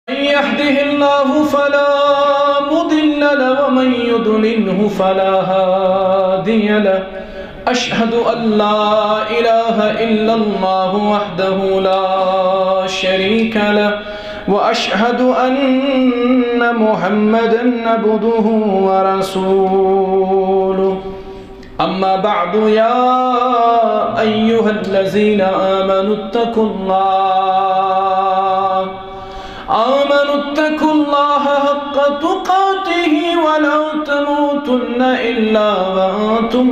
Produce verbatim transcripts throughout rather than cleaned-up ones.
من يهده الله فلا مضل له ومن يضلله فلا هادي له. أشهد أن لا إله إلا الله وحده لا شريك له، وأشهد أن محمدا عبده ورسوله. أما بعد، يا أيها الذين آمنوا اتقوا الله آمنوا اتقوا الله حق تقاته ولا تموتن إلا وأنتم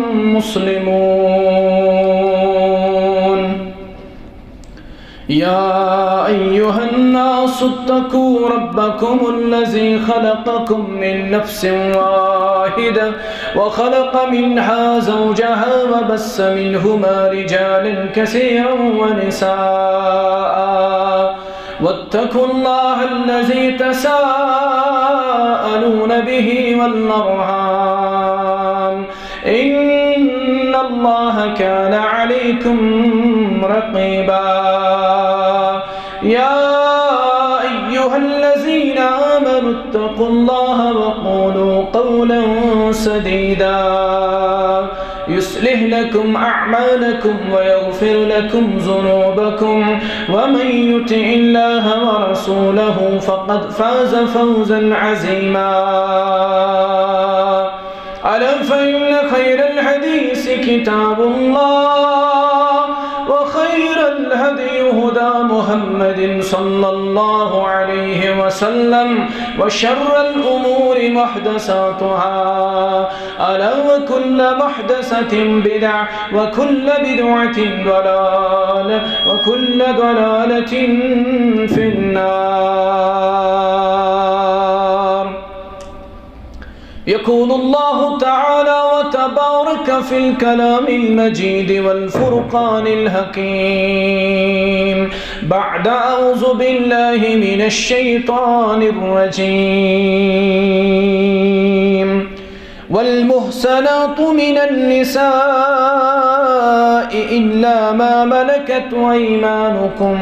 مسلمون. يا أيها الناس اتقوا ربكم الذي خلقكم من نفس واحدة وخلق منها زوجها وبث منهما رجالا كثيرا ونساء، واتقوا الله الذي تساءلون به والأرحام إن الله كان عليكم رقيبا. يا أيها الذين آمنوا اتقوا الله وقولوا قولا سديدا يصلح لكم أعمالكم ويغفر لكم ذنوبكم، ومن يطع الله ورسوله فقد فاز فوزا عظيما. ألا فإن خير الحديث كتاب الله، وخير الهدي هدى محمد صلى الله عليه وسلم، وشر الأمور محدثاتها، ألا وكل محدثة بدعة، وكل بدعة ضلالة، وكل ضلالة في النار. يقول الله تعالى وتبارك في الكلام المجيد والفرقان الحكيم بعد أعوذ بالله من الشيطان الرجيم: والمحسنات من النساء إلا ما ملكت أيمانكم.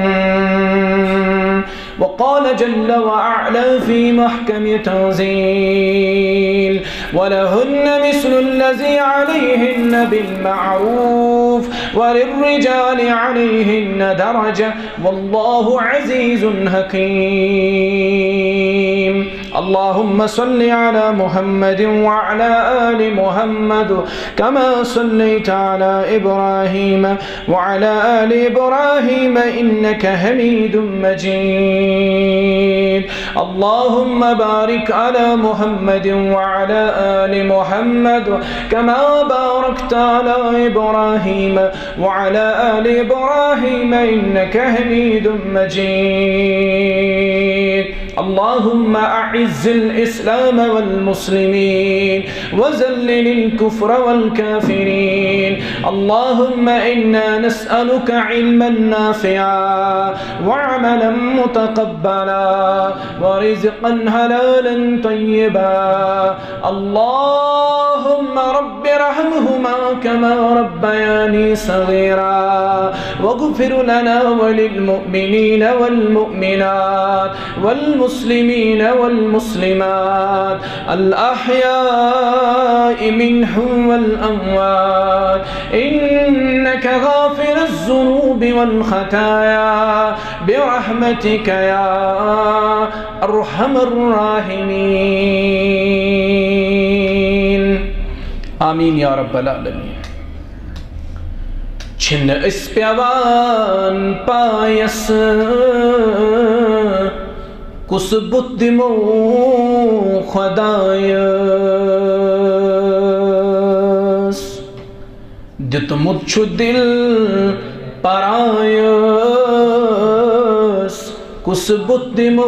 وقال جل وعلا في محكم تنزيل: ولهن مثل الذي عليهن بالمعروف وللرجال عليهن درجة والله عزيز حكيم. اللهم صل على محمد وعلى آل محمد كما صليت على إبراهيم وعلى آل إبراهيم إنك حميد مجيد. اللهم بارك على محمد وعلى آل محمد كما باركت على إبراهيم وعلى آل إبراهيم إنك حميد مجيد. اللهم أعز الإسلام والمسلمين وذلل الكفر والكافرين. اللهم إنا نسألك علما نافعا وعملا متقبلا ورزقا حلالا طيبا. اللهم رب ارحمهما كما ربياني صغيرا، واغفر لنا وللمؤمنين والمؤمنات والمسلمين والمسلمات الأحياء منهم والأموات، إنك غافر الذنوب والخطايا برحمتك يا أرحم الراحمين. آمين يا رب العالمين. छिन इस्प्यावान पायस कुस बुद्धिमो खुदायस दित मुच्छु दिल परायस कुस बुद्धिमो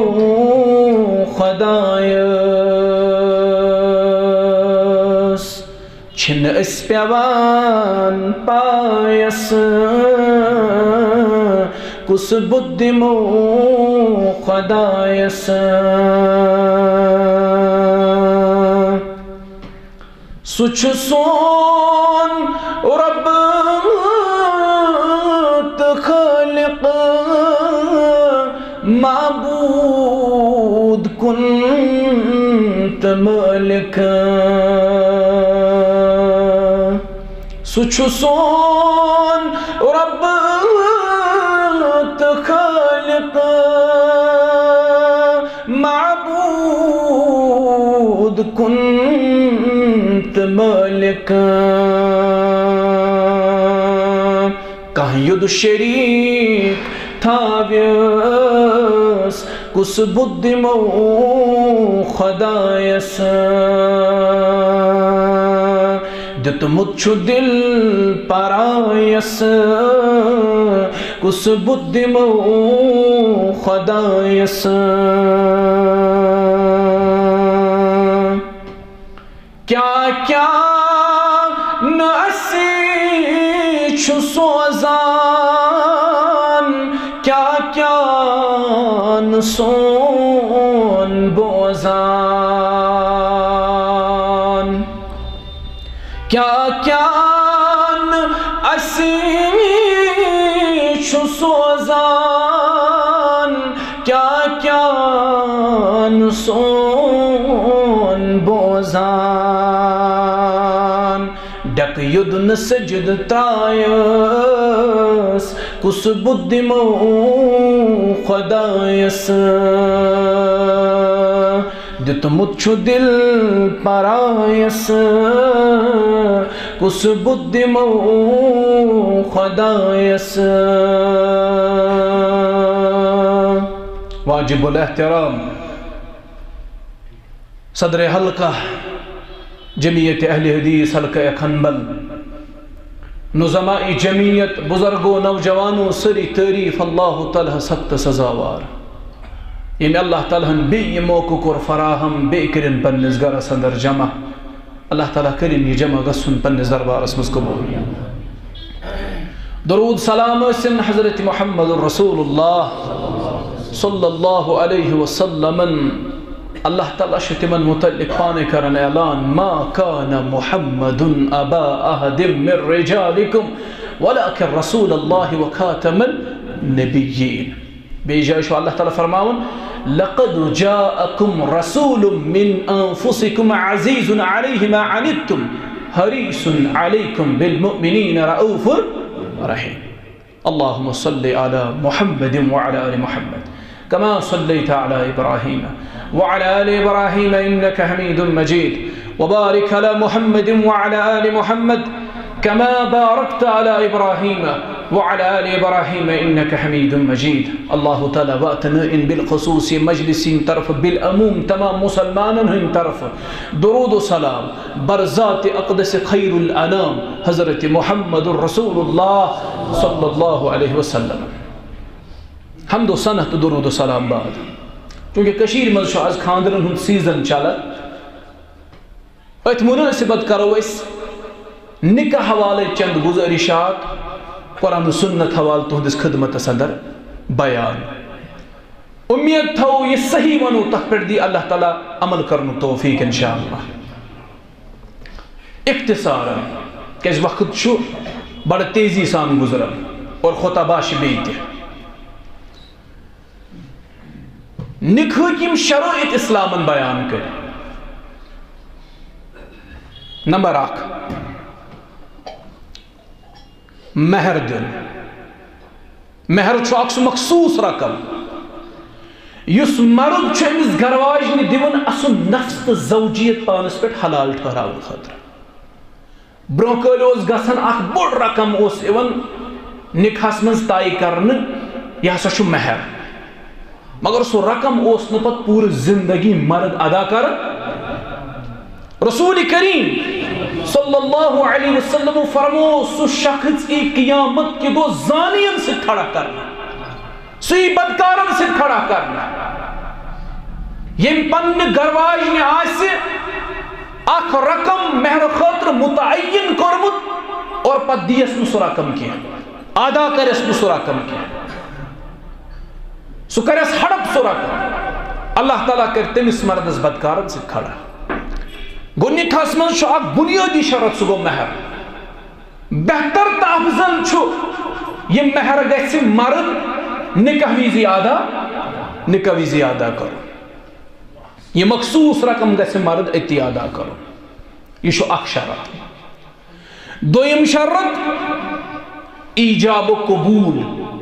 खुदायस छिन इस्प्यावान पायस कुस बुद्धिमो खुदायस सुच सोन रब खालिक माबूद مالک سچ سون رب خالق معبود کنت مالک کہیں ید شریک تھاویس کس بدمو خدایس دتمت چھو دل پرایس کس بدمو خدایس کیا کیا ناسی چھو سوزان کیا کیا نسون بوزان کیا کیا ناسی چھو سوزان کیا کیا نسون بوزان ڈک یدن سجد ترائیس کس بدمو خدایس دتمت چھو دل پرایس کس بدمو خدایس واجب الاحترام صدر حلقہ جمعیت اہل حدیث حلقہ کھنبل نظماء جمعیت بزرگوں نوجوانوں سری تعریف اللہ تعالیٰ سخت سزاوار یم اللہ تعالیٰ بی یہ موقع کور فراہم بی کرن پنس گرس اندر جمع اللہ تعالیٰ کرن یہ جمع گسن پنس دربارس مز قبول درود سلام اسن حضرت محمد رسول اللہ صلی اللہ علیہ وسلم اللہ تعالیٰ شتمن متعلق پانے کرن اعلان ما کان محمد ابا احد من رجالکم ولكن رسول اللہ وخاتم النبیین بیجائے شو اللہ تعالیٰ فرماون لقد جاءكم رسول من انفسكم عزيز عليه ما عنتم حريص عليكم بالمؤمنين رؤوف رحيم اللهم صل على محمد وعلى آل محمد كما صليت على إبراهيم وعلى آل إبراهيم إنك حميد مجيد وبارك على محمد وعلى آل محمد كما باركت على إبراهيم وعلى آل إبراهيم إنك حميد مجيد الله تعالى واتنا إن بالخصوص مجلسين طرف بالأموم تمام مسلمانن ہن طرف درود و سلام برزات اقدس خير الأنام حضرت محمد رسول الله صلى الله عليه وسلم حمد و سنت درود و سلام بعد چونکہ کشیر مز شو از خاندرن ہن سیزن چلا ات مناسبت کرو اس نکاح حوالے چند گزارشات قرآن و سنت حوال تہندس خدمت اندر بیان امید تھو یہ صحیح ونو تک پر دی اللہ تعالیٰ عمل کرنو توفیق انشاءاللہ اختصارا کہ اس وقت شو بڑا تیزی سان گزرا اور خطباش بیتے نکاح کیم شرائط اسلامن بیان کر نمبر آخ مہر دن مہر چھو اکس مخصوص رقم یس مرد چھو امس گرواج نے دیون اسن نفس تو زوجیت پانس پہ حلال ٹھہراون خاطر برونکل اوس گژھان اخ بوڑ رقم اوس ایون نکاحس منز طے کرن یہ ہسا چھو مہر مگر سو رقم اوس نہ پت پورٕ زندگی مرد ادا کر رسول کریم صلی اللہ علیہ وسلم فرمو سو شخص ای قیامت کے دو زانین سے کھڑا کرنا سی بدکارن سے کھڑا کرنا یم پن گرواج نے آسے اخ رقم مہر خاطر متعین کرمت اور پت دیس نو سو رقم کیا ادا کرس نو سو رقم کیا سو کرس ہڑپ سو رقم اللہ تعالیٰ کرتے تمس مردس بدکارن سے کھڑا گو نکاحس من چھو اک بنیادی شرط سو گو مہر بہتر تا افضل چھو یہ مہر گیسی مرد نکاح ویزی آدھا نکاح ویزی آدھا کرو یہ مخصوص رقم گژھِ مرد اتی ادا کرو یہ چھُ اکھ شرط دویم شرط ایجاب و قبول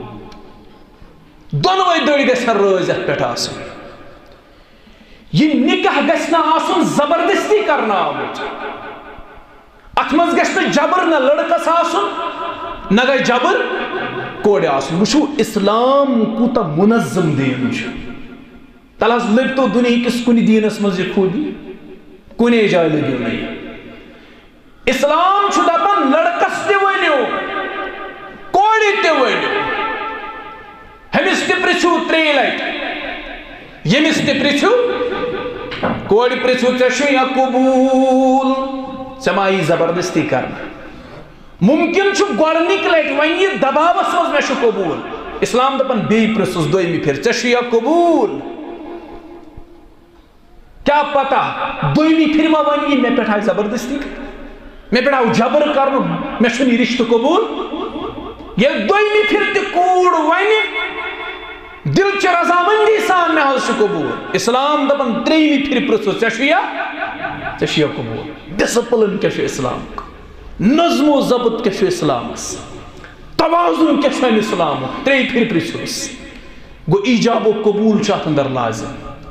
دونوے دٔڑۍ گژھن رٲضۍ اتھ پٮ۪ٹھ آسٕنۍ یہ نکاح گژھِ نہٕ آسُن زبردستی کرناوُن اتھ منٛز گژھِ نہٕ جبر نہ لڑکس آسُن نہ گژھِ جبر کورِ آسُن وٕچھو اسلام کوٗتاہ منظم دیٖن چھُ تل حظ لٔبۍتو دُنہِکِس کُنہِ دیٖنس منٛز یہِ خوٗبی کُنے جایہِ لٔبِو نہٕ یہِ اسلام چھُ دپان لڑکس تہِ ؤنِو کورِ تہِ ؤنِو ہیٚمِس تہِ پرٛژھِو ترٛیٚیہِ لٹہِ ییٚمِس تہِ پرٛژھِو کورِ پرٛژھِو ژےٚ چھُیا قبوٗل ژےٚ ما یی زبردستی کرنہٕ ممکن چھُ گۄڈنِکۍ لٹہِ وۄنۍ یی دباوس منٛز مےٚ چھُ قبوٗل اسلام دپان بیٚیہِ پرٛژھُس دوٚیمہِ پھِرِ ژےٚ چھُیا قبوٗل کیا پتہ دوٚیمہِ پھِرِ ما وۄنۍ یی مےٚ پٮ۪ٹھ آیہِ زبردستی مےٚ پٮ۪ٹھ آو جبر کرنُک مےٚ چھُنہٕ یہِ رشتہٕ قبوٗل ییٚلہِ دوٚیمہِ پھِرِ تہِ کوٗر وَنہِ دل چہِ رضامندی سان مےٚ حظ چھُ قبوٗل اسلام دپان ترٛیٚیمہِ پھِرِ پرٛژھُس ژےٚ چھُیا ژےٚ چھُیا قبوٗل ڈسپلن کیٛاہ چھُ اسلامُک نظم و ضبط کیٛاہ چھُ اسلامس توازن کیٛاہ چھُ امہِ اسلامُک ترٛیٚیہِ پھِرِ پرٛژھِوُس گوٚو ایجاب و قبوٗل چھُ اتھ اندر لازم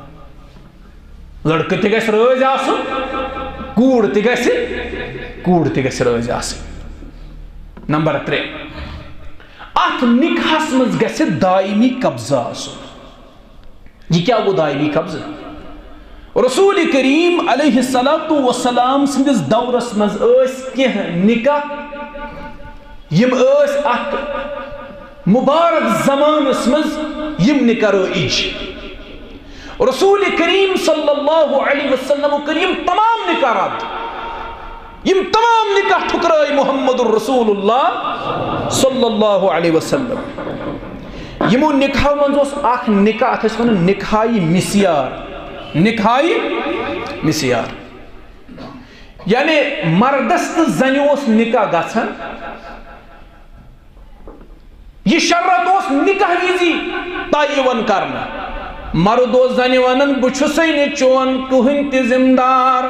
لڑکہٕ تہِ گژھِ رٲضۍ آسُن کوٗر تہِ گژھِ کوٗر تہِ گژھِ رٲضۍ آسٕنۍ نمبر ترٛےٚ اتھ نکاحس منٛز گژھِ دائمی قبضہ آسُن یہ کیا گوٚو دائمی قبضہ رسول کریم علیہ الصلوۃ والسلام سندس دورس منٛز ٲسۍ کینٛہہ نکاح یم ٲسۍ اتھ مبارک زمانس منٛز یم نکاح رٲیِج رسول کریم صلی اللہ علیہ وسلم کٔر یم تمام نکاح رد یم تمام نکاح ٹھکرائے محمد الرسول اللہ صلی اللہ علیہ وسلم یمو نکاحو منٛز اوس اکھ نکاح اتھ ٲسۍ ونان نکاحی مسیار نکاحی مسیار یعنی مردس تہٕ زنہِ اوس نکاح گژھان یہ شرط اوس نکاح وزی طے یِوان کرنہٕ مرد اوس زنہِ ونان بہٕ چھُسے نہٕ چون کٕہٕنۍ تہِ ذمہٕ دار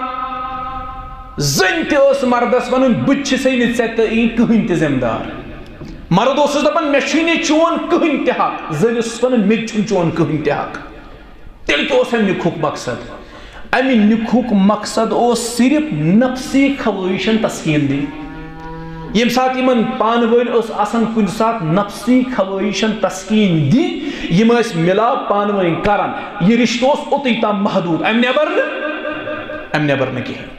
زٔنۍ تہِ ٲس مردس ونان بہٕ تہِ چھسے نہٕ ژےٚ تہٕ یی کٕہٕنۍ تہِ ذمہٕ دار مرد اوسُس دپان مےٚ چھُے نہٕ چون کٕہٕنۍ تہِ حق زٔنۍ ٲسٕس ونان مےٚ تہِ چھُنہٕ چون کٕہٕنۍ تہِ حق تیٚلہِ کیٛاہ اوس امہِ نکاحُک مقصد امہِ نکاحُک مقصد اوس صرف نفسی خوٲہشن تسکیٖن دِنۍ ییٚمہِ ساتہٕ یِمن پانہٕ ؤنۍ ٲس آسان کُنہِ ساتہٕ نفسی خوٲہشن تسکیٖن دِنۍ یِم ٲسۍ مِلاپ پانہٕ ؤنۍ کران یہِ رشتہٕ اوس اوٚتُے تام محدوٗد امہِ نیبر نہٕ امہِ نیبر نہٕ کِہیٖنۍ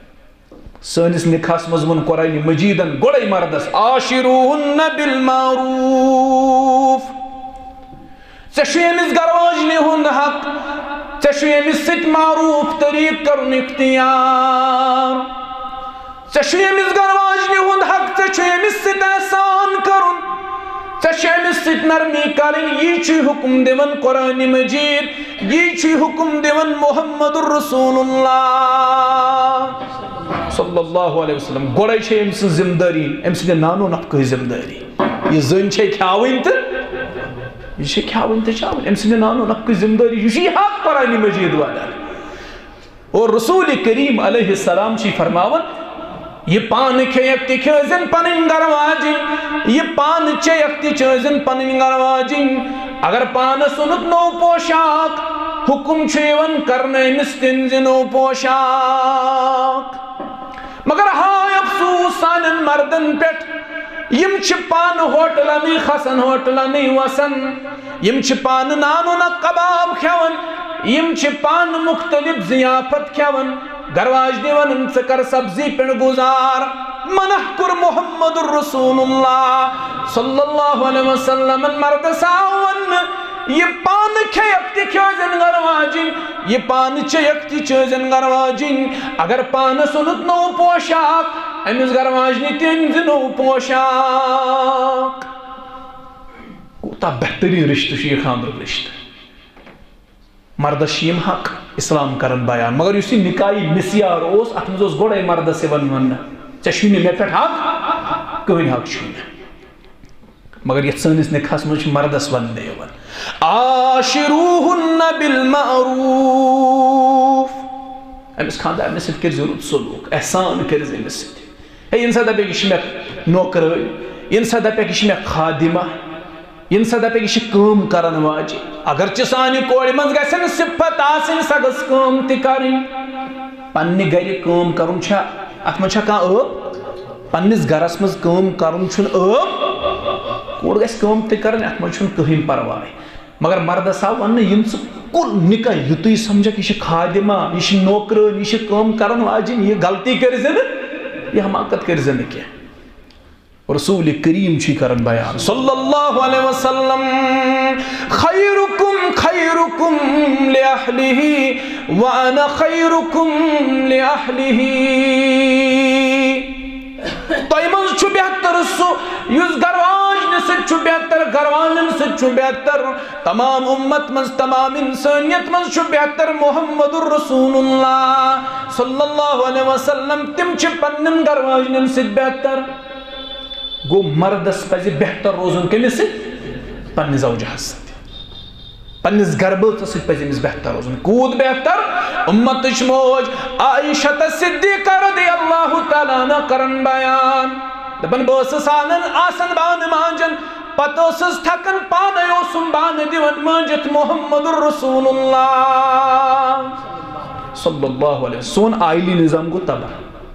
سٲنِس نکاحس منٛز ووٚن قرآنِ مجیٖدن گۄڈے مردس عاشروٗہُنَّ بِالمعروٗف ژےٚ چھُے أمِس گرواجنہِ ہُنٛد حق ژےٚ چھُے أمِس سۭتۍ معروٗف طریٖقہٕ کرُن اختیار ژےٚ چھُے أمِس گرواجنہِ ہُنٛد حق ژےٚ چھُے أمِس سۭتۍ احسان کرُن ژےٚ چھُے أمِس سۭتۍ نرمی کرٕنۍ یی چھُے حُکم دِوان قرآنِ مجیٖد یی چھُے حُکم دِوان محمد الرسول اللہ صلی اللہ علیہ وسلم گۄڈے چھے أمۍ سٕنٛز ذمہٕ دٲری أمۍ سٕنٛدِ نانو نفقٕچ ذمہٕ دٲری یہِ زٔنۍ چھے کھیاوٕنۍ تہٕ یہ چھے کھیاوٕنۍ تہٕ چاوٕنۍ أمۍ سٕنٛدِ نانو نفقٕچ ذمہٕ دٲری یہِ چھُ یہِ حق قرآنِ مجیٖد ونان اور رسول کریم علیہ السلام چھِ فرماوان یہ پانہٕ کھیٚیَکھ تہِ کھٲزِن پنٕنۍ گرواجِنۍ یہ پانہٕ چیٚیَکھ تہِ چٲزِن پنٕنۍ گرواجِنۍ اگر پانس اوٚنُکھ نوٚو پوشاک حُکم چھُ یِوان کرنہٕ أمِس تہِ أنۍ زِ نوٚو پوشاک مگر ہاے افسوس سانٮ۪ن مردن پٮ۪ٹھ یم چھِ پانہٕ ہوٹلنٕے کھسان ہوٹلنٕے وسان یم چھِ پانہٕ نانو نہ کباب کھٮ۪وان یم چھِ پانہٕ مختلف ضیافت کھٮ۪وان گرواجنہِ ونان ژٕ کر سبزی پٮ۪ٹھ گُزار منع کوٚر محمد الرسول اللہ صلی اللہ علیہ وسلم مردس آو وننہٕ یہ پانہٕ کھیٚیَکھ تہِ کھٲزِن گرواجِنۍ یہ پانہٕ چیٚیَکھ تہِ چٲزِن گرواجِنۍ اگر پانس اوٚنُکھ نوٚو پوشاک أمِس گرواجنہِ تہِ أنۍ زِ نوٚو پوشاک کوٗتاہ بہتریٖن رشتہٕ چھُ یہِ خانٛدرُک رشتہٕ مردس چھِ یِم حق اسلام کران بیان مگر یُس یہِ نکاحی مسیار اوس اتھ منٛز اوس گۄڈے مردس یِوان وننہٕ ژےٚ چھُے نہٕ مےٚ پٮ۪ٹھ حق کٕہٕنۍ حق چھُے نہٕ مگر یتھ سٲنِس نکاحس منٛز چھُ مردس وننہٕ یِوان عاشروٗہُنَّ بِالمعروٗف امس خاندارنس سۭتۍ کٔرزِ رُت سلوٗک احسان کٔرزِ أمِس سۭتۍ ہے ییٚمہِ ساتہٕ دَپٮ۪کھ یہِ چھِ مےٚ نوکرٲے ییٚمہِ ساتہٕ دَپٮ۪کھ یہِ چھِ مےٚ خادِمہ ییٚمہِ ساتہٕ دَپٮ۪کھ یہِ چھِ کٲم کَرن واجہِ اگرچہِ سانہِ کورِ منٛز گژھِ نہٕ صِفت آسٕنۍ سۄ گٔژھ کٲم تہِ کَرٕنۍ پننہِ گرِ کٲم کَرُن چھا اَتھ منٛز چھا کانٛہہ ٲب پننِس گرس منٛز کٲم کَرُن چھُنہٕ ٲب کوٗر گژھِ کٲم تہِ کَرٕنۍ اَتھ منٛز چھُنہٕ کٕہٕنۍ پرواے مگر مردس آو وننہٕ یِم ژٕ کُل نِکاح یُتُے سمجھکھ یہِ چھِ خادِمہ یہِ چھِ نوکرٲنۍ یہِ چھِ کٲم کَرن واجِنۍ یہِ غلطی کٔرزِ نہٕ یہِ حماقت کٔرزِ نہٕ کینٛہہ رسول کریم چھُ کران بیان صلی اللہ علیہ وسلم خیرکم خیرکم لأہلہ وانا خیرکم لأہلہ تۄہہِ منٛز چھُ بہتر سُہ یُس گرواجنہِ سۭتۍ چھُ بہتر گروالٮ۪ن سۭتۍ چھُ بہتر تمام اُمت منٛز تمام انسٲنیت منٛز چھُ بہتر محمد الرسول اللہ صلی اللہ علیہ وسلم تِم چھِ پننٮ۪ن گرواجنٮ۪ن سۭتۍ بہتر گو مردس پزِ بہتر روزُن کٔمِس سۭتۍ پننِس زوجہس سۭتۍ پننِس گربٲژس سۭتۍ پزِ أمِس بہتر روزُن کوٗت بہتر اُمتٕچ موج عائشہ صدیقہ رضی اللہ تعالیٰ عنہ کرن بیان دپن بہٕ ٲسٕس آنن آسان بانہٕ مانجن پتہٕ ٲسٕس تھکان پانے اوسُم بانہٕ دِوان مٲنجِتھ محمد الرسول اللہ صلی اللہ علیہ وسلم سون آئلی نظام گوٚو تباہ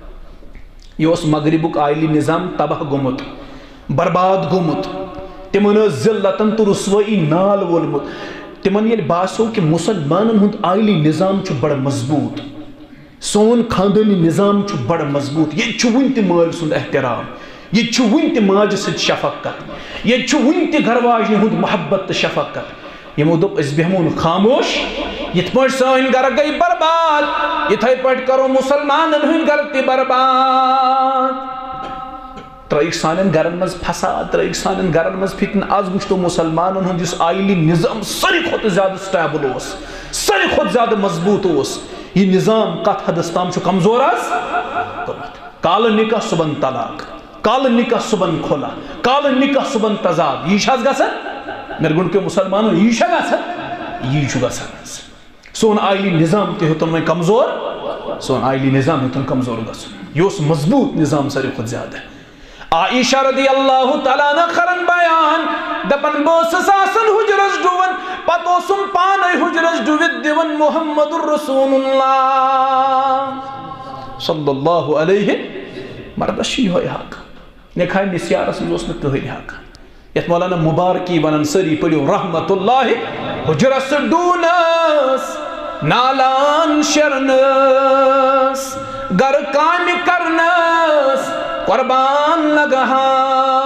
یہ اوس مغربُک آئلی نظام تباہ گوٚمُت برباد گوٚمُت تِمن ٲس ذلتن تہٕ رسوٲیی نال وولمُت تِمن ییٚلہِ باسیو کہِ مُسلمانن ہُنٛد آئلی نظام چھُ بڑٕ مضبوٗط سون خاندٲنی نظام چھُ بڑٕ مضبوٗط ییٚتہِ چھُ وُنہِ تہِ مٲلۍ سُنٛد احترام ییٚتہِ چھُ وُنہِ تہِ ماجہِ سۭتۍ شفقت ییٚتہِ چھُ وُنہِ تہِ گرواجنہِ ہُنٛد محبت تہٕ شفقت یِمو دوٚپ أسۍ بیٚہمو نہٕ خاموش یِتھ پٲٹھۍ سٲنۍ گرٕ گٔے برباد یِتھَے پٲٹھۍ کرو مُسلمانن ہٕنٛدۍ گرٕ تہِ برباد ترٲیِکھ سانٮ۪ن گرن منٛز فساد ترٲیِکھ سانٮ۪ن گرن منٛز فتنہٕ آز وٕچھتو مُسلمانن ہُنٛد یُس آئلی نظام ساروی کھۄتہٕ زیادٕ سٹیبل اوس ساروی کھۄتہٕ زیادٕ مضبوٗط اوس یہ نظام کتھ حدس تام چھُ کمزور آز گوٚمُت کالہٕ نکاح صبحن طلاق کالہٕ نکاح صبحن کھُلا کالہٕ نکاح صبحن تضاد یی چھِ حظ گژھان نرگُنڈ کیو مُسلمانو یی چھا گژھان یی چھُ گژھان حظ سون آئلی نظام تہِ ہیوٚتُن وۄنۍ کمزور سون آئلی نظام ہیوٚتُن کمزور گژھُن یہِ اوس مضبوٗط نظام ساروی کھۄتہٕ زیادٕ عائشہ رضی اللہ تعالیٰ عنہ کرن بیان دپن بہٕ ٲسٕس آسان حجرس ڈُوان پتہٕ اوسُم پانے حجرس ڈُوِتھ دِوان محمد الرسول اللہ صلی اللہ علیہ مردس چھُ یِہوے حق نکاح نسیارس منٛز اوس نہٕ کٕہٕنۍ حق یتھ مولانا مبارکی ونان سٲری پٔرِو رحمت اللہ حجرس ڈوٗنس نالان شرنس گرٕ کامہِ کرنس قربان لگہاس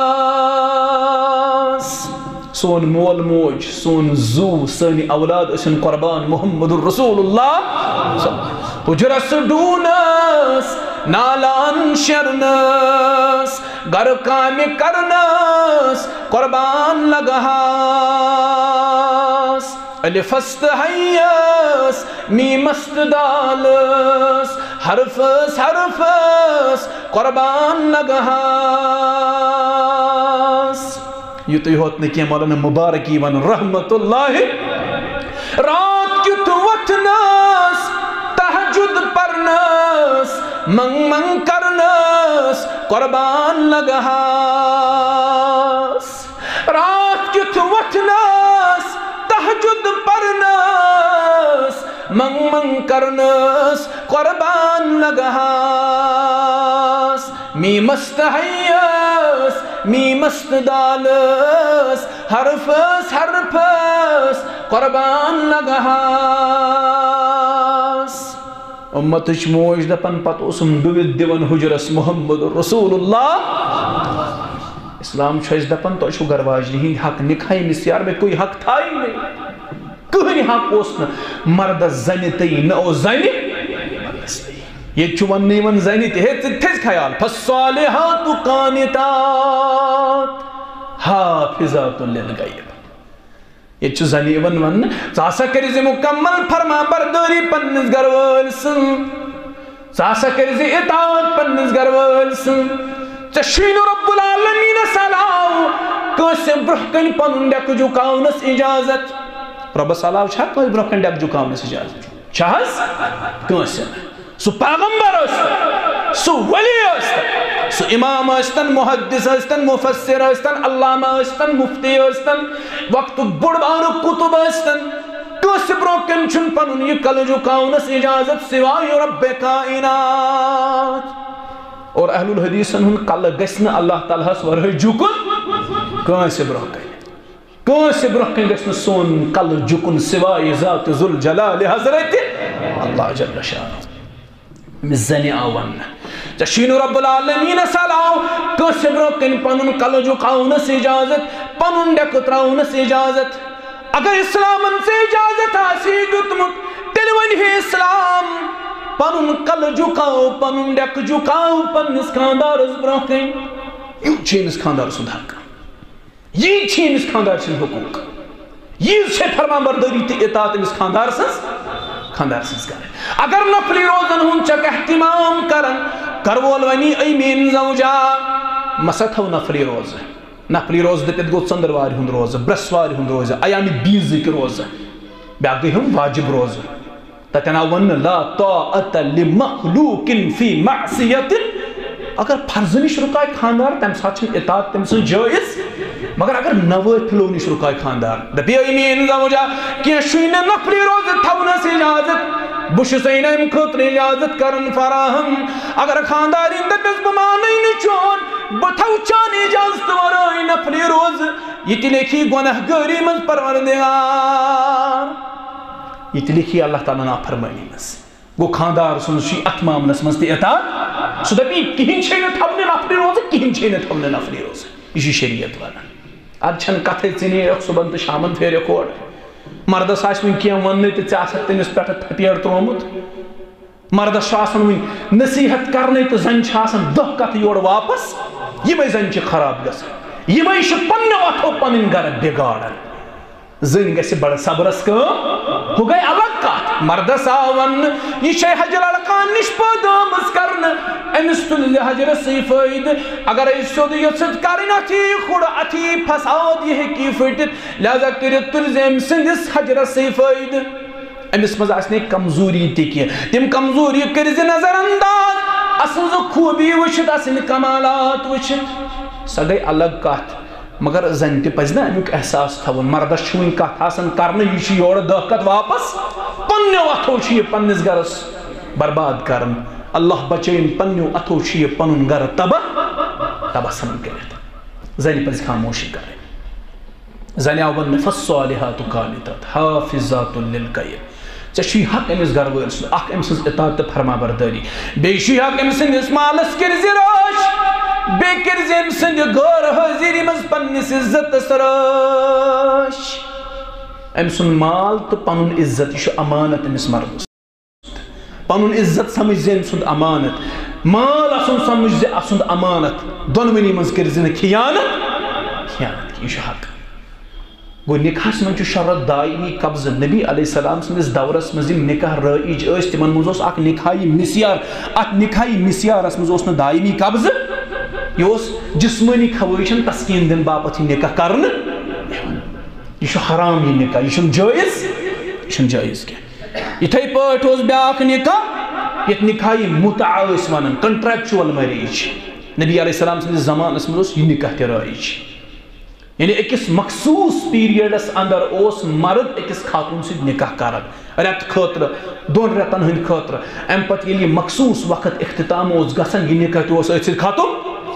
سون مول موج سون زو سٲنۍ اولاد ٲسِن قربان محمد الرسول اللہ حجرس ڈوٗنس نالان شرنس گرٕ کامہِ کرنس قربان لگہاس الفس تہٕ حیَس میٖمس تہٕ دالس حرفس حرفس قربان لگہاس یُتُے ہوت نہٕ کینٛہہ مولانا مبارکی ون رحمت اللہ رات کیُتھ وۄتھنس تہجد پرنس منگ منگ کرنس قربان لگہاس رات کیُتھ وۄتھنس تہجد پرنس منگ منگ کرنس قربان لگہاس میٖمس تہٕ حیَس میٖمس تہٕ دالس حرفس حرفس قربان لگہاس اُمتٕچ موج دپن پتہٕ اوسُم ڈُوِتھ دِوان حجرس محمد رسول اللہ اسلام چھُ اَسہِ دپان تۄہہِ چھُو گرواجنہِ ہٕنٛدۍ حق نکاح نسیار میں کوئی حق تھا ہی نہیں کٕہٕنۍ حق اوس نہٕ مردس زنہِ تہِ نہ اوس زنہِ مردس تہِ ییٚتہِ چھُ وننہٕ یِوان زنہِ تہِ ہے ژٕ تھٲیزِ خیال فالصالحات قانتات حافظات للغیب ییٚتہِ چھُ زنہِ یِوان وننہٕ ژٕ ہسا کٔرزِ مُکمل فرما بردٲری پننِس گرٕوٲلۍ سٕنٛز ژٕ ہسا کٔرزِ اطاعت پننِس گرٕوٲلۍ سٕنٛز ژےٚ چھُے نہٕ رب العالمیٖنس علاوٕ کٲنٛسہِ برٛونٛہہ کَنہِ پنُن ڈیٚکہٕ جُکاونس اِجازت رۄبس علاوٕ چھا کٲنٛسہِ برٛونٛہہ کَنہِ ڈیٚکہٕ جُکاونس اِجازت چھا حظ کٲنٛسہِ نہٕ سو پیغمبر ٲسۍتن سو ولی ٲسۍتن سو امام ٲسۍتن محدث ٲسۍتن مفسر ٲسۍتن علامہ ٲسۍتن مفتی ٲسۍتن وقتُک بوٚڑ بارٕ کُتُب ٲسۍتن کٲنٛسہِ برٛونٛہہ کَنہِ چھُنہٕ پنُن یہِ کلہٕ جُکاونس اجازت سوائے رب کائنات. اور اہل الحدیثن ہُنٛد کلہٕ گژھِ نہٕ اللہ تعالیٰ ہس ورٲے جُکُن کٲنٛسہِ برٛونٛہہ کَنہِ. کٲنٛسہِ برٛونٛہہ کَنہِ گژھِ نہٕ سون کلہٕ جُکُن سوائے ذات ذوالجلال حضرت اللہ جل شانہ. أمِس زنہِ آو وننہٕ ژےٚ چھُے نہٕ رب العالمیٖنس علاوٕ کٲنٛسہِ برٛونٛہہ کَنہِ پنُن کلہٕ جُکاونس اجازت پنُن ڈیٚکہٕ ترٛاونس اجازت. اگر اسلامن ژےٚ اجازت آسی دیُتمُت تیٚلہِ وَنہِ ہے اسلام پنُن کلہٕ جُکاو پنُن ڈیٚکہٕ جُکاو پننِس خانٛدارس برٛونٛہہ کَنہِ. یہِ چھُ أمِس خانٛدار سُنٛد حق. یی چھِ أمِس خانٛدار سٕنٛدۍ حقوٗق. ییٖژ چھےٚ فرمانبردٲری تہٕ اطاعت أمِس خانٛدار سٕنٛز خانٛدار سٕنٛز کرٕنۍ. اگر نفلی روزن ہُنٛد چھکھ احتمام کران کر وول ونی اے میٲنۍ زوجا مسا تھو نفلی روزٕ. نفلی روزٕ دٔپِتھ گوٚو ژٔنٛدٕروارِ ہُنٛد روزٕ برٛٮ۪سوارِ ہُنٛد روزٕ ایامِ بیٖزٕکۍ روزٕ بیٛاکھ گٔے ہُم واجب روزٕ. تتٮ۪ن آو وننہٕ لا طاعۃ لمخلوق فی معصیۃ. اگر فرضہٕ نِش رُکایہِ خانٛدار تمہِ ساتہٕ چھنہٕ اطاعت تٔمۍ سٕنٛز جٲیز. مگر اگر نوٲفِلو نِش رُکایہِ خانٛدار دپہِ اے میٲنۍ زوجا کینٛہہ چھُے نہٕ نفلی روزٕ تھاونس اجازت بہٕ چھُسے نہٕ امہِ خٲطرٕ اجازت کران فراہم. اگر خانٛدارِنۍ دپٮ۪س بہٕ مانَے نہٕ چون بہٕ تھاو چانہِ اجازت ورٲے نفلی روزٕ یہِ تہِ لیکھی گۄناہ گٲری منٛز پروردگار. یہ تہِ لیکھی اللہ تعالیٰ نافرمٲنی منٛز. گوٚو خانٛدار سُنٛد چھُ اتھ معاملس منٛز تہِ اطاعت. سُہ دپہِ کِہیٖنۍ چھے نہٕ تھاونہِ نفلی روزٕ کِہیٖنۍ چھے نہٕ تھاونہِ نفلی روزٕ. یہ چھُ شریعت ونان. ادٕ چھنہٕ کتھے ژٕ نیرکھ صبحن تہٕ شامن پھیرکھ اورٕ. مردس آسہِ وۄنۍ کینٛہہ وننٕے تہٕ ژےٚ آسکھ تٔمِس پٮ۪ٹھٕ تھپیڑ ترومُت. مردس چھُ آسان وۄنۍ نصیحت کرنے تہٕ زنہِ چھِ آسان دہ کتھٕ یورٕ واپس. یِمے زنہِ چھِ خراب گژھان. یِمے چھِ پننہِ وتھو پنٕنۍ گرٕ بگاڑان. زٔنۍ گژھِ بڑٕ صبرس کٲم. ہُہ گٔے الگ کتھ. مردس آو وننہٕ یہِ چھے حجہِ لڑکان نِش پٲدٕ آمٕژ کرنہٕ أمِس تُلہِ حجرسٕے فٲیدٕ. اگرے سیوٚد یژھِتھ کرٕنۍ اتھی کھُڑ اتھی فساد یہِ ہیٚکہِ پھٕٹِتھ لہذا کٔرِتھ تُلۍ زِ أمۍ سٕنٛدِس حجرسٕے فٲیدٕ. أمِس منٛز آسہِ نہٕ کمزوٗری تہِ کینٛہہ تِم کمزوٗری کٔرۍ زِ نظر انداز اسٕنٛز خوٗبی وٕچھِتھ اسٕنٛدۍ کمالات وٕچھِتھ. سۄ گٔے الگ کتھ. مگر زن تہِ پزِ نہ امیُک احساس تھاوُن. مردس چھُ وۄنۍ کتھ آسان کرنہٕ یہِ چھُ یورٕ دہ کتھ واپس. پننیو اتھو چھُ یہِ پننِس گرس برباد کران. اللہ بچٲیِن پننیو اتھو چھُ یہِ پنُن گرٕ تباہ تباہ ژھٕنان کٔرِتھ. زنہِ پزِ خاموشی کرٕنۍ. زنہِ آو وننہٕ فالصالحات قانتات حافظات للغیب. ژےٚ چھُے حق أمِس گرٕ وٲلۍ سُنٛد اکھ أمۍ سٕنٛز اطاعت تہٕ فرما بردٲری. بیٚیہِ چھُے حق أمۍ سٕنٛدِس مالس کٔرۍ زِ رٲچھ. بیٚیہِ کٔرۍ زِ أمۍ سٕنٛدِ غٲر حٲضری منٛز پننِس عزتس رٲچھ. أمۍ سُنٛد مال تہٕ پنُن عزت یہِ چھُ امانت أمِس مردس. پنُن عزت سمجھ زِ أمۍ سُنٛد امانت. مال آسُن سمجھ زِ اسُنٛد امانت. دۄنوٕنی منٛز کٔرۍ زِ نہٕ خیانت خیانت یہِ چھُ حق. گوٚو نکاحس منٛز چھُ شرط دائمی قبضہٕ. نبی علیہ السلام سٕنٛدِس دورس منٛز یِم نکاح رٲیِج ٲسۍ تِمن منٛز اوس اکھ نکاحی مسیار. اتھ نکاحی مسیارس منٛز اوس نہٕ دائمی قبضہٕ. یہ اوس جسمٲنی خواہشن تسکین دن باپت یہ نکاح کرنہٕ یِوان. یہ چھُ حرام یہ نکاح. یہ چھُنہٕ جٲیز یہ چھُنہٕ جٲیز کینٛہہ. یِتھے پٲٹھۍ اوس بیٛاکھ نکاح یتھ نکاحی مُتعہ ٲسۍ ونان کنٹریکچُول میریج. نبی علیہ السلام سٕنٛدِس زمانس منٛز اوس یہِ نکاح تہِ رٲیِج. یعنی أکِس مخصوٗص پیریڈس اندر اوس مرد أکِس خاتوٗن سۭتۍ نکاح کران رٮ۪تہٕ خٲطرٕ دۄن رٮ۪تن ہٕنٛدۍ خٲطرٕ. امہِ پتہٕ ییٚلہِ یہِ مخصوٗص وقت اختتام اوس گژھان یہِ نکاح تہِ اوس أتھۍ سۭتۍ ختم.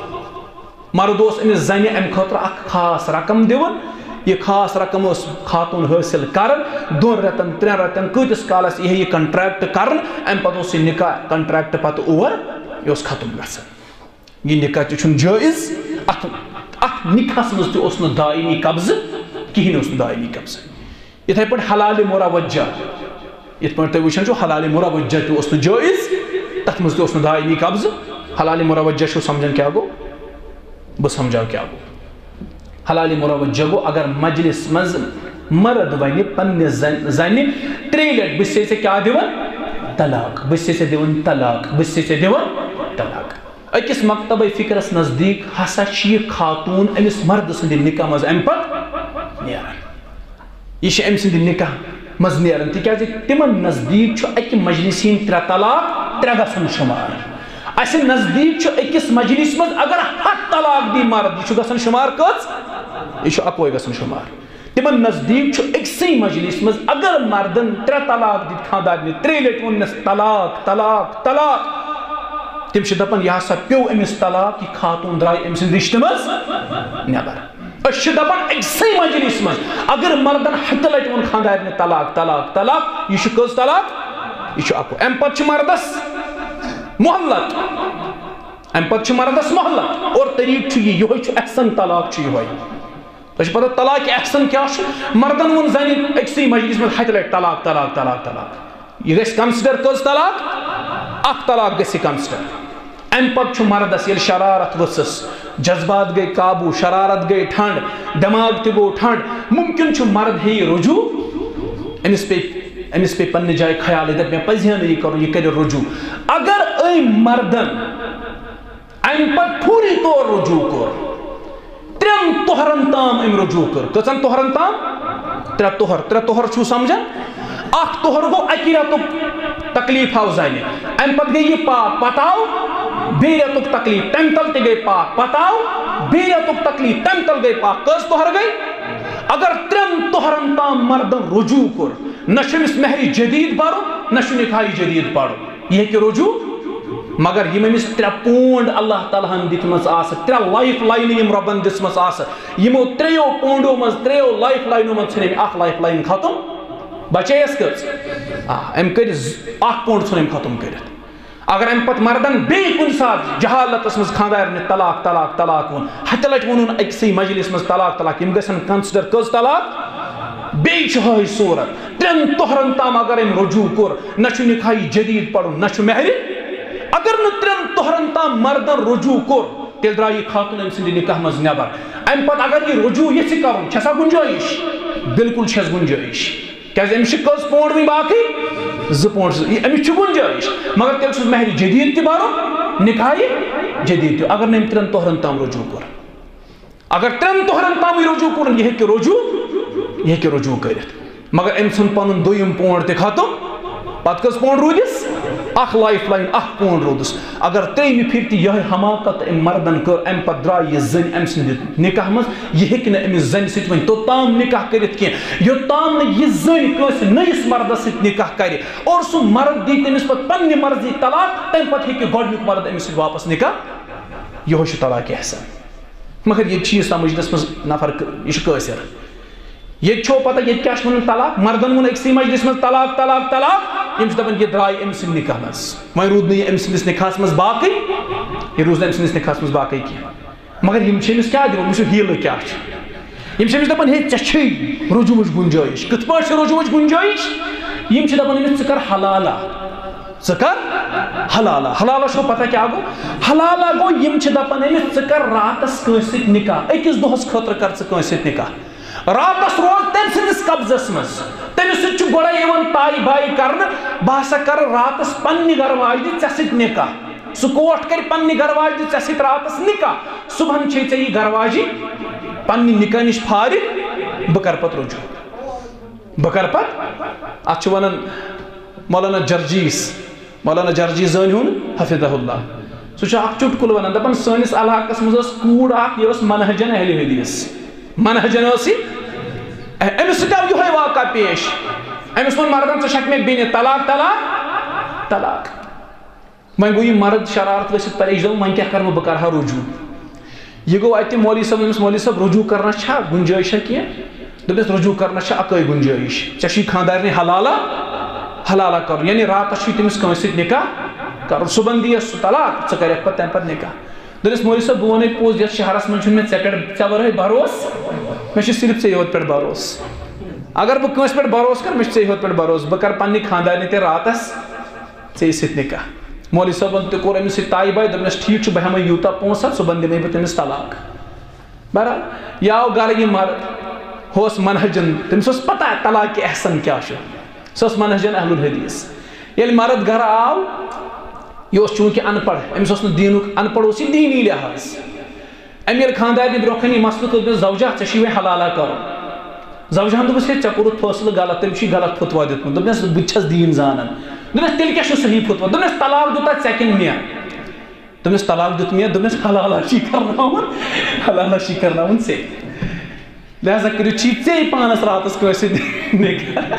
مرد اوس أمِس زنہِ امہِ خٲطرٕ اکھ خاص رقم دِوان. یہِ خاص رقم ٲس خاتوٗن حٲصِل کران. دۄن رٮ۪تن ترٛٮ۪ن رٮ۪تن کۭتِس کالس یی ہے یہِ کنٹریکٹ کرنہٕ. امہِ پتہٕ اوس یہِ نکاح کنٹریکٹ پتہٕ اوور یہِ اوس ختم گژھان. یہِ نکاح تہِ چھُنہٕ جٲیز. اتھ اتھ نکاحس منٛز تہِ اوس نہٕ دائمی قبضہٕ کِہیٖنۍ اوس نہٕ دائمی قبضہٕ. یِتھے پٲٹھۍ حلالِ مُروَجّہ یِتھ پٲٹھۍ تُہۍ وٕچھان چھُو حلالِ مُروَجّہ تہِ اوس نہٕ جٲیز. تتھ منٛز تہِ اوس نہٕ دائمی قبضہٕ. حلالِ مُروَجّہ چھُو سمجھان کیٛاہ گوٚو؟ بہٕ سمجھاو کیٛاہ گوٚو. حلالِ مُروَجّہ گوٚو اگر مجلس منٛز مرد ونہِ پننہِ زنہِ زنہِ ترٛیٚیہِ لٹہِ بہٕ چھسے ژےٚ کیٛاہ دِوان طلاق. بہٕ چھسے ژےٚ دِوان طلاق بہٕ چھسے ژےٚ دِوان طلاق. أکِس مکتبے فکرس نزدیٖک ہسا چھِ یہِ خاتوٗن أمِس مردٕ سٕنٛدِ نکاح منٛز امہِ پتہٕ نیران. یہِ چھِ أمۍ سٕنٛدِ نکاح منٛز نیران تِکیٛازِ تِمن نزدیٖک چھُ اکہِ مجلسہِ ہٕنٛدۍ ترٛےٚ طلاق ترے گژھن شمار اس نزدیک اکس مجلس مز اگر ہتھ طلاق دی مرد یہ گژھن شمار کس یہ اکوے گژھن شمار تمن نزدیک اکسی مجلس مز اگر مردن ترے طلاق دت خاندارنہ ترے لٹ ونس طلاق طلاق طلاق تم دپان یہ ہسا پیو امس طلاق یہ خاتون درائے ام سند رشتہ مز نبر اس دپان اکسی مجلس مز اگر مردن ہتھ لٹ ون خاندارنہ طلاق طلاق طلاق یہ کس طلاق یہ اکو ام پتہ مردس محلت ام پتہ مردس محلت اور طریق یہ یہ احسن طلاق یہ تھی پتہ طلاق احسن کیا مردن ون زن اکسی مجلس میں ہتھ لٹ طلاق طلاق طلاق طلاق یہ گژھِ کنسڈر کس طلاق اخ طلاق گژھِ کنسڈر ام پتہ مردس یل شرارت ؤژھس جذبات گئی قابو شرارت گئی ٹھنڈ دماغ تہ گو ٹھنڈ ممکن مرد ہے رجوع امس پہ امس پہ پنہ جائے خیال دپ مے پزِ ہا یہ کرن یہ کر رجوع اگر ام مردن ام پتہ پوری طور رجوع کور ترین توہرن تام ام رجوع کر کچن توہرن تام ترے توہر ترے توہر چھو سمجھن اخ توہر گو اکی رتک تکلیف آو زنہ ام پتہ گئی یہ پاک پتہ آو بی رتک تکلیف تم تل تہ گئی پاک پتہ آو بی رتک تکلیف تم تل گئی پاک کس توہر گئی اگر ترین توہرن تام مردن رجوع کر نہ چھمس مہر جدید برو نہ چھ نکاح جدید پڑو یہ کہ رجوع مگر یم امس ترے پونڈ اللہ تعالیٰ ہن دتمس آس ترے لائف لائن یم ربن دسمس آس یمو تریو پونڈو مز تریو لائف لائنو من ژھنم اخ لائف لائن ختم بچیس کس ام کر اخ پونڈ ژھنم ختم کرت اگر ام پت مردن بی کن سات جہالتس مز خاندارنہ طلاق طلاق طلاق ون ہتھ لٹ ونن اکسی مجلس مز طلاق طلاق یم گژھن کنسڈر کس طلاق بی چھ صورت ترین توہرن تام اگر ام رجوع کور نہ چھ نکاح جدید پڑھن نہ چھ مہر اگر نہ ترین توہرن تام مردن رجوع کور تیل درائی خاتون ام سند نکاح مز نبر ام پت اگر یہ رجوع یہ کرن چھسا گنجائش بالکل چھس گنجائش کیاز امس کس پونڈ وی باقی ز پونڈ امس گنجائش مگر تیل چھس مہر جدید تہ برن نکاح جدید تہ اگر نہ ترین توہرن تام رجوع کور اگر ترین توہرن تام رجوع کور یہ کہ رجوع یہ کہ رجوع کرت مگر ام سن پن دویم پونڈ تہ ختم پت کس پونڈ رودس اخ لائف لائن اخ پونڈ رودس اگر تریمہ پھر تہ یہ حماقت ام مردن کر ام پت درائے یہ زن ام سند نکاح مز یہ ہیکہ نہ امس زن ست ون توتام نکاح کرت کی یوتام نہ یہ زن کس نئیس مردس ست نکاح کر اور سہ مرد دی تمس پت پنہ مرضی طلاق تم پت ہیکہ گۄڈنیُک مرد امس ست واپس نکاح یہ چھ طلاق احسان مگر یہ چیز سمجھنس مز نفر یہ قاصر یہ چھو پتہ یہ کیا ون طلاق مردن ون اکسی مجلس مز طلاق طلاق طلاق یم دپان یہ درائے ام سند نکاح مز وۄنۍ روٗد نہٕ یہِ أمۍ سٕنٛدِس نکاحس مز باقٕے یہ روٗز نہٕ أمۍ سٕنٛدِس نکاحس مز باقٕے کینٛہہ مگر یم چھِ أمِس کیٛاہ دِوان أمِس چھُ ہیٖلہٕ کیٛاہ چھِ یم چھِ أمِس دپان ہے ژےٚ چھے رجوعٕچ گُنجٲیِش کِتھ پٲٹھۍ چھِ رجوعٕچ گُنجٲیِش یم چھِ دپان أمِس ژٕ کر حلالہ ژٕ کر حلالہ حلالہ چھو پتہ کیٛاہ گوٚو حلالہ گوٚو یم چھِ دپان أمِس ژٕ کر راتس کٲنٛسہِ سۭتۍ نکاح أکِس دۄہس خٲطرٕ کر ژٕ کٲنٛسہِ سۭتۍ نکاح راتس روز تم سندس قبضس مز تمس ست گوڑے تائی بائی کرنے بہ ہسا کر راتس پنہ گھر واجنہ ژے سۭتۍ نکاح سہ کوٹ کر پنہ گھر واجنہ ژے سۭتۍ راتس نکاح صبحن چھے ژے یہ گھر واجی پنہ نکاح نش فارغ بہ کر پت رجوع بہ کر پت اتھ ونان مولانا جرجیس مولانا جرجیس زٲنۍ ہُن حفظہ اللہ سہ اخ چٹکل ونان دپان سٲنِس علاقس مز ٲس کوٗر اکھ یہِ ٲس منہجن اہل حدیث منہجن ٲسۍ أمس سۭتۍ آو یِہوے واقعہ پیش أمس ووٚن مردن ژٕ چھکھ مےٚ بیٚنہِ طلاق طلاق طلاق وۄنۍ گوٚو یہِ مرد شرارت ؤسِتھ پریشان وۄنۍ کیٛاہ کرٕ بہٕ بہٕ کرٕ ہا رجوع یہ گوٚو اَتہِ مولوی صٲب أمِس مولوی صٲب رجوع کرنس چھا گُنجٲیشا کینٛہہ دوٚپنس رجوع کرنس چھِ اکٲے گُنجٲیش ژےٚ چھُے خاندارنہِ حلالہ حلالہ کرُن یعنی راتس چھُے تٔمِس کٲنٛسہِ سۭتۍ نکاح کرُن صبحن دِیس سُہ طلاق ژٕ کریکھ پتہٕ تمہِ پتہٕ نکاح دوٚپنس مولوی صٲب بہٕ ونے پوٚز یتھ شہرس منٛز چھُنہٕ مےٚ ژےٚ پٮ۪ٹھ ژےٚ ورٲے بروس مےٚ چھُ صرف ژےٚ یوت پٮ۪ٹھ بروس اگر بہٕ کٲنٛسہِ پٮ۪ٹھ بروس کرٕ مےٚ چھُ ژےٚ یوت پٮ۪ٹھ بروس بہٕ کرٕ پننہِ خاندارنہِ تہِ راتس ژےٚ سۭتۍ نکاح مولوی صٲبن تہِ کوٚر أمِس سۭتۍ تاے باے دوٚپنس ٹھیٖک چھُ بہٕ ہٮ۪مے یوٗتاہ پونٛسہٕ صُبحن دِمے بہٕ تٔمِس طلاق بہرحال یہِ آو گرٕ یہِ مرد ہُہ اوس منہجن تٔمِس اوس پتہ طلاق کہِ احسن کیٛاہ چھُ سُہ اوس منہجن اہل الحدیث ییٚلہِ مرد گرٕ آو یہ اوس چوٗنٛکہِ ان پڑھ أمِس اوس نہٕ دیٖنُک ان پڑھ اوس یہِ دیٖنی لحاظ أمۍ ییٚلہِ خاندارنہِ برونٛہہ کَنہِ یہِ مسلہٕ تُل دوٚپنس زوجہ ژےٚ چھُے وۄنۍ حلالہ کرُن زوجہن دوٚپُس ہے ژےٚ کوٚرُتھ فٲصلہٕ غلط تٔمِس چھُے غلط فتوا دیُتمُت دوٚپنس بہٕ تہِ چھس دیٖن زانان دپس تیل کیا صحیح فتوا دپس طلاق دیت ژےٚ مے دپس طلاق دیت مے دپس حلالاشی کرناون حلالاشی کرناون ژےٚ لہذا کٔرِو چی ژے پانس راتس کٲنٛسہِ نکاح